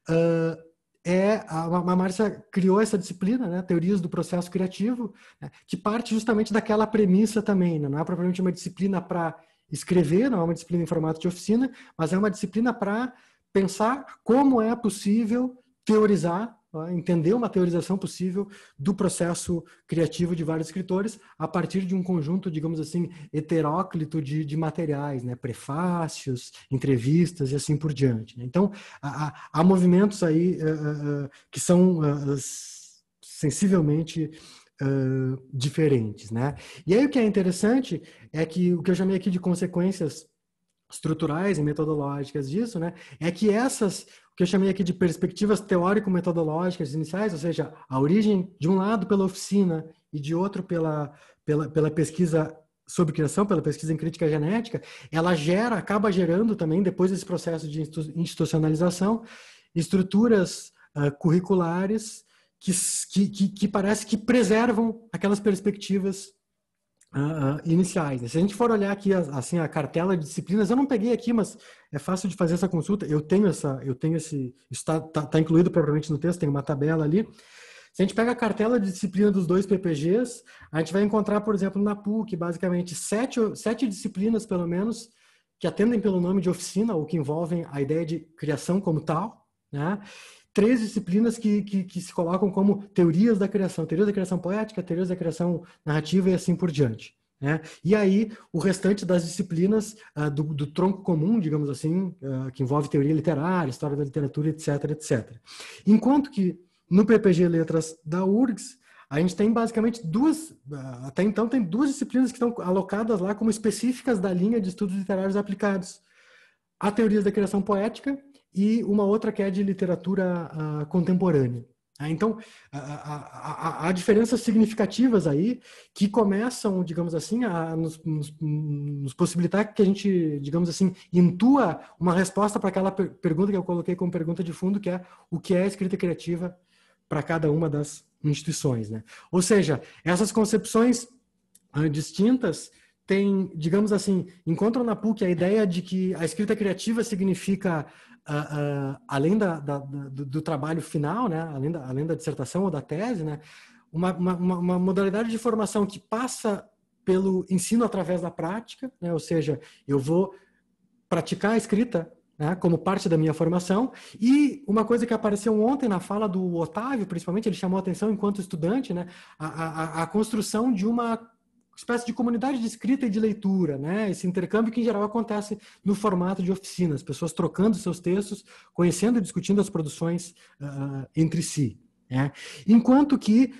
a Márcia criou essa disciplina, né, Teorias do Processo Criativo, né, que parte justamente daquela premissa também, né, não é propriamente uma disciplina para escrever, não é uma disciplina em formato de oficina, mas é uma disciplina para pensar como é possível teorizar, entender uma teorização possível do processo criativo de vários escritores a partir de um conjunto, digamos assim, heteróclito de materiais, né? Prefácios, entrevistas e assim por diante. Né? Então, há movimentos aí que são sensivelmente diferentes. Né? E aí o que é interessante é que o que eu chamei aqui de consequências estruturais e metodológicas disso, né, é que essas, o que eu chamei aqui de perspectivas teórico-metodológicas iniciais, ou seja, a origem de um lado pela oficina e de outro pela pesquisa sobre criação, pela pesquisa em crítica genética, ela acaba gerando também, depois desse processo de institucionalização, estruturas curriculares que parece que preservam aquelas perspectivas iniciais. Se a gente for olhar aqui assim a cartela de disciplinas, eu não peguei aqui, mas é fácil de fazer essa consulta. Eu tenho esse, está incluído propriamente no texto, tem uma tabela ali. Se a gente pega a cartela de disciplina dos dois PPGs, a gente vai encontrar, por exemplo, na PUC, basicamente sete disciplinas, pelo menos, que atendem pelo nome de oficina ou que envolvem a ideia de criação como tal, né? 3 disciplinas que se colocam como teorias da criação poética, teorias da criação narrativa e assim por diante. Né? E aí, o restante das disciplinas do tronco comum, digamos assim, que envolve teoria literária, história da literatura, etc, etc. Enquanto que no PPG Letras da URGS, a gente tem basicamente até então tem 2 disciplinas que estão alocadas lá como específicas da linha de estudos literários aplicados. A teoria da criação poética e uma outra que é de literatura contemporânea. Então, há diferenças significativas aí que começam, digamos assim, a nos possibilitar que a gente, digamos assim, intua uma resposta para aquela pergunta que eu coloquei como pergunta de fundo, que é o que é escrita criativa para cada uma das instituições. Né? Ou seja, essas concepções distintas têm, digamos assim, encontram na PUC a ideia de que a escrita criativa significa além do trabalho final, né, além da dissertação ou da tese, né, uma modalidade de formação que passa pelo ensino através da prática, né, ou seja, eu vou praticar a escrita, né, como parte da minha formação. E uma coisa que apareceu ontem na fala do Otávio, principalmente, ele chamou a atenção enquanto estudante, né, a construção de uma espécie de comunidade de escrita e de leitura, né? Esse intercâmbio que em geral acontece no formato de oficinas, pessoas trocando seus textos, conhecendo e discutindo as produções entre si. Né? Enquanto que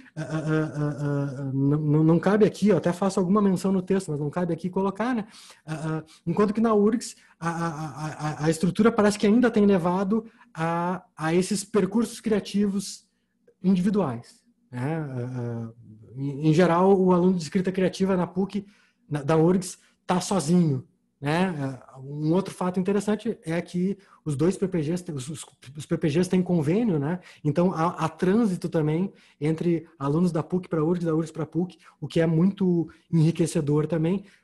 não cabe aqui, eu até faço alguma menção no texto, mas não cabe aqui colocar, né? Enquanto que na URGS a estrutura parece que ainda tem levado a esses percursos criativos individuais. Né? Em geral, o aluno de escrita criativa na PUC, da URGS, está sozinho. Né? Um outro fato interessante é que os dois PPGs, os PPGs têm convênio, né? Então há trânsito também entre alunos da PUC para a URGS, da URGS para a PUC, o que é muito enriquecedor também,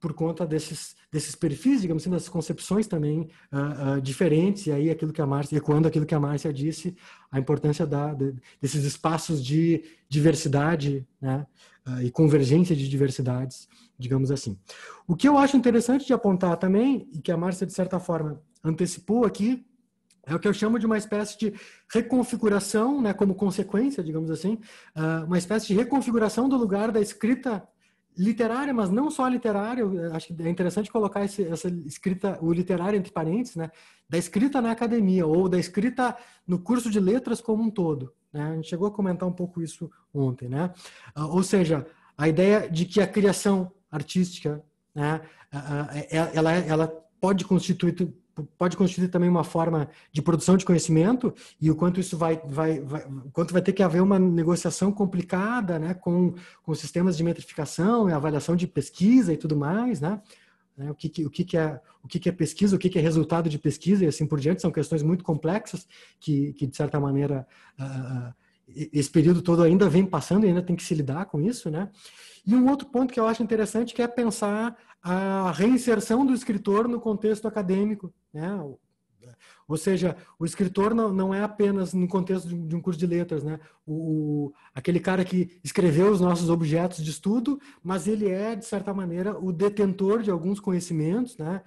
por conta desses perfis, digamos assim, dessas concepções também diferentes, e aí ecoando aquilo que a Márcia disse, a importância desses espaços de diversidade, né, e convergência de diversidades, digamos assim. O que eu acho interessante de apontar também, e que a Márcia, de certa forma, antecipou aqui, é o que eu chamo de uma espécie de reconfiguração, né, como consequência, digamos assim, uma espécie de reconfiguração do lugar da escrita literária, mas não só literária. Eu acho que é interessante colocar essa escrita, o literário entre parênteses, né, da escrita na academia ou da escrita no curso de letras como um todo, né? A gente chegou a comentar um pouco isso ontem, né? Ou seja, a ideia de que a criação artística, né, ela pode constituir também uma forma de produção de conhecimento, e o quanto isso o quanto vai ter que haver uma negociação complicada, né, com sistemas de metrificação e avaliação de pesquisa e tudo mais, né? O que é pesquisa, o que é resultado de pesquisa e assim por diante, são questões muito complexas que de certa maneira, esse período todo ainda vem passando e ainda tem que se lidar com isso, né? E um outro ponto que eu acho interessante, que é pensar a reinserção do escritor no contexto acadêmico, né? Ou seja, o escritor não é apenas no contexto de um curso de letras, né? Aquele cara que escreveu os nossos objetos de estudo, mas ele é, de certa maneira, o detentor de alguns conhecimentos, né?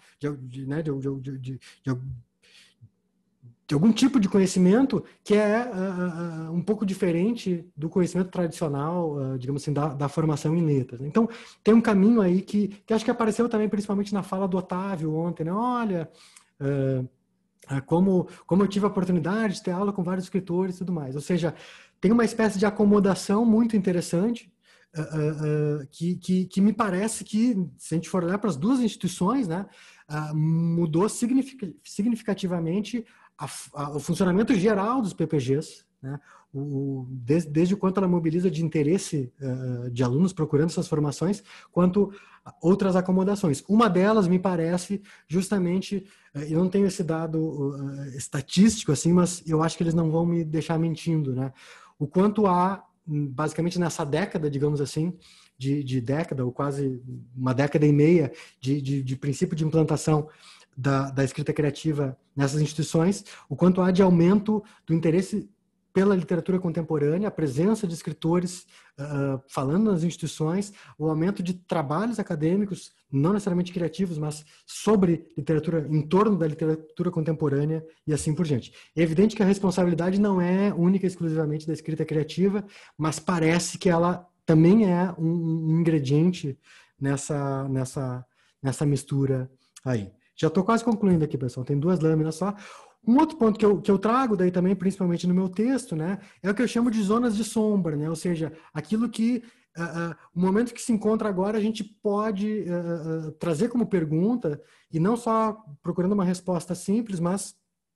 De algum tipo de conhecimento que é um pouco diferente do conhecimento tradicional, digamos assim, da formação em letras. Então, tem um caminho aí que acho que apareceu também, principalmente na fala do Otávio ontem, né? Olha, como eu tive a oportunidade de ter aula com vários escritores e tudo mais. Ou seja, tem uma espécie de acomodação muito interessante, que me parece que, se a gente for olhar para as duas instituições, né, mudou significativamente o funcionamento geral dos PPGs, né? Desde o quanto ela mobiliza de interesse de alunos procurando essas formações, quanto outras acomodações. Uma delas, me parece, justamente, eu não tenho esse dado estatístico, assim, mas eu acho que eles não vão me deixar mentindo, né? O quanto há, basicamente nessa década, digamos assim, de década, ou quase uma década e meia, de princípio de implantação da escrita criativa nessas instituições, o quanto há de aumento do interesse pela literatura contemporânea, a presença de escritores falando nas instituições, o aumento de trabalhos acadêmicos, não necessariamente criativos, mas sobre literatura, em torno da literatura contemporânea e assim por diante. É evidente que a responsabilidade não é única e exclusivamente da escrita criativa, mas parece que ela também é um ingrediente nessa mistura aí. Já estou quase concluindo aqui, pessoal. Tem 2 lâminas só. Um outro ponto que eu trago daí também, principalmente no meu texto, né, é o que eu chamo de zonas de sombra, né? Ou seja, aquilo que, o momento que se encontra agora, a gente pode trazer como pergunta, e não só procurando uma resposta simples, mas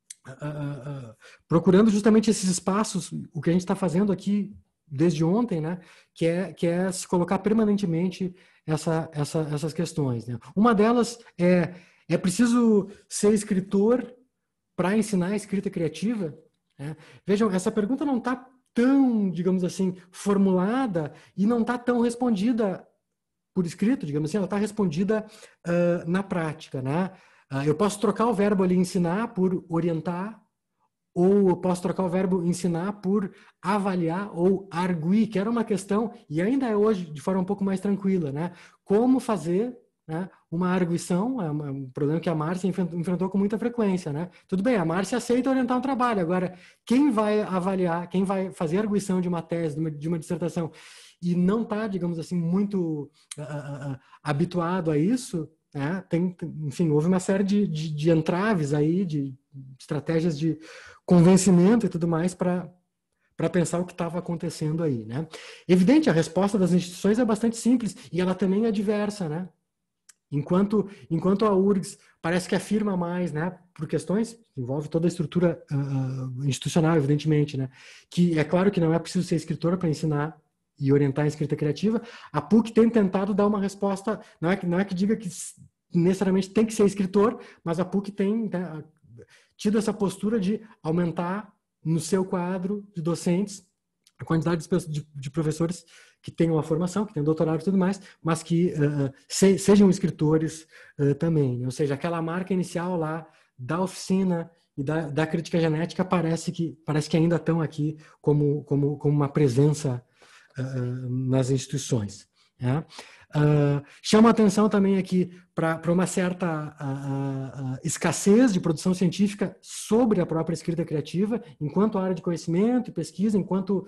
procurando justamente esses espaços, o que a gente está fazendo aqui desde ontem, né, que é se colocar permanentemente essas questões, né? Uma delas é preciso ser escritor para ensinar a escrita criativa? Né? Vejam, essa pergunta não está tão, digamos assim, formulada e não está tão respondida por escrito, digamos assim, ela está respondida na prática, né? Eu posso trocar o verbo ali ensinar por orientar, ou eu posso trocar o verbo ensinar por avaliar ou arguir, que era uma questão, e ainda é hoje de forma um pouco mais tranquila, né? Como fazer, né, uma arguição, é um problema que a Márcia enfrentou com muita frequência, né? Tudo bem, a Márcia aceita orientar um trabalho, agora quem vai avaliar, quem vai fazer a arguição de uma tese, de uma dissertação, e não está, digamos assim, muito habituado a isso, né? Enfim, houve uma série de entraves aí, de estratégias de convencimento e tudo mais para pensar o que estava acontecendo aí, né? Evidente, a resposta das instituições é bastante simples e ela também é diversa, né? Enquanto a URGS parece que afirma mais, né, por questões que envolvem toda a estrutura institucional, evidentemente, né, que é claro que não é preciso ser escritora para ensinar e orientar a escrita criativa, a PUC tem tentado dar uma resposta, não é que diga que necessariamente tem que ser escritor, mas a PUC tem, né, tido essa postura de aumentar no seu quadro de docentes a quantidade de professores que tenham a formação, que tenham doutorado e tudo mais, mas que sejam escritores também. Ou seja, aquela marca inicial lá da oficina e da crítica genética parece que ainda estão aqui como uma presença nas instituições. Né? Chama a atenção também aqui para uma certa escassez de produção científica sobre a própria escrita criativa, enquanto área de conhecimento e pesquisa, enquanto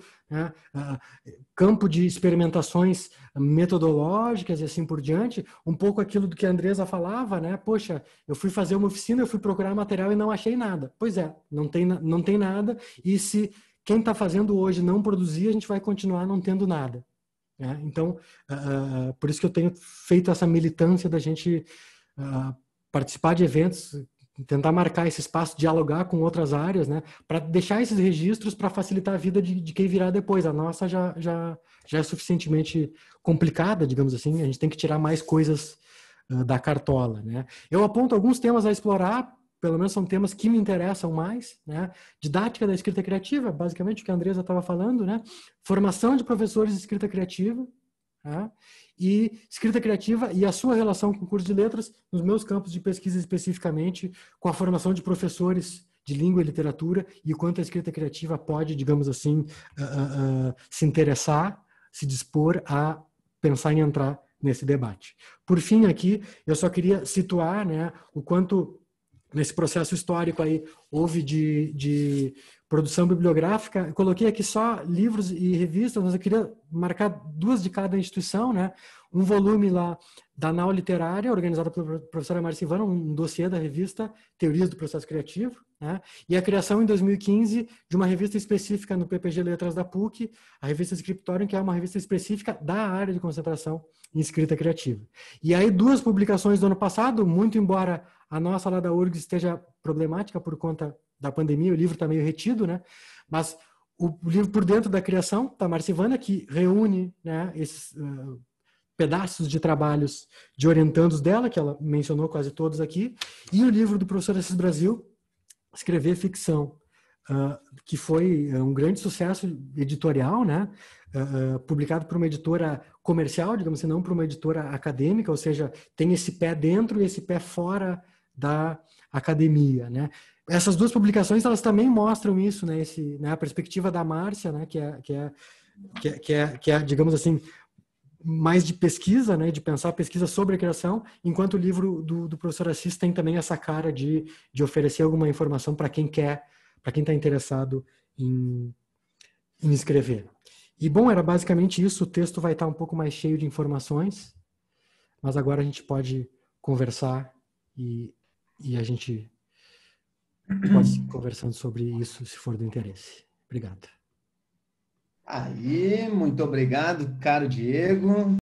campo de experimentações metodológicas e assim por diante, um pouco aquilo do que a Andresa falava, né? Poxa, eu fui fazer uma oficina, eu fui procurar material e não achei nada. Pois é, não tem nada, e se quem está fazendo hoje não produzir, a gente vai continuar não tendo nada. Então, por isso que eu tenho feito essa militância da gente participar de eventos, tentar marcar esse espaço, dialogar com outras áreas, né, para deixar esses registros para facilitar a vida de quem virá depois. A nossa já é suficientemente complicada, digamos assim, a gente tem que tirar mais coisas da cartola. Né. Eu aponto alguns temas a explorar, pelo menos são temas que me interessam mais, né? Didática da escrita criativa, basicamente o que a Andresa estava falando, né? Formação de professores de escrita criativa, né? E escrita criativa e a sua relação com o curso de letras, nos meus campos de pesquisa especificamente, com a formação de professores de língua e literatura e o quanto a escrita criativa pode, digamos assim, se interessar, se dispor a pensar em entrar nesse debate. Por fim, aqui, eu só queria situar, né, o quanto nesse processo histórico aí houve de produção bibliográfica. Eu coloquei aqui só livros e revistas, mas eu queria marcar 2 de cada instituição, né? Um volume lá da Nau Literária, organizado pela professora Márcia Ivana, um dossiê da revista Teorias do Processo Criativo, né? E a criação em 2015 de uma revista específica no PPG Letras da PUC, a revista Scriptorium, que é uma revista específica da área de concentração em escrita criativa. E aí 2 publicações do ano passado, muito embora a nossa lá da URGS esteja problemática por conta da pandemia, o livro está meio retido, né? Mas o livro Por Dentro da Criação, da Márcia Ivana, que reúne, né, esses pedaços de trabalhos de orientandos dela, que ela mencionou quase todos aqui, e o livro do professor Assis Brasil, Escrever Ficção, que foi um grande sucesso editorial, né? Publicado por uma editora comercial, digamos assim, não por uma editora acadêmica, ou seja, tem esse pé dentro e esse pé fora da academia, né? Essas 2 publicações, elas também mostram isso, né? A perspectiva da Márcia, né? Que é, digamos assim, mais de pesquisa, né? De pensar a pesquisa sobre a criação, enquanto o livro do professor Assis tem também essa cara de oferecer alguma informação para quem quer, para quem está interessado em escrever. E, bom, era basicamente isso. O texto vai estar um pouco mais cheio de informações, mas agora a gente pode conversar e a gente pode ir conversando sobre isso, se for do interesse. Obrigado. Aí, muito obrigado, caro Diego.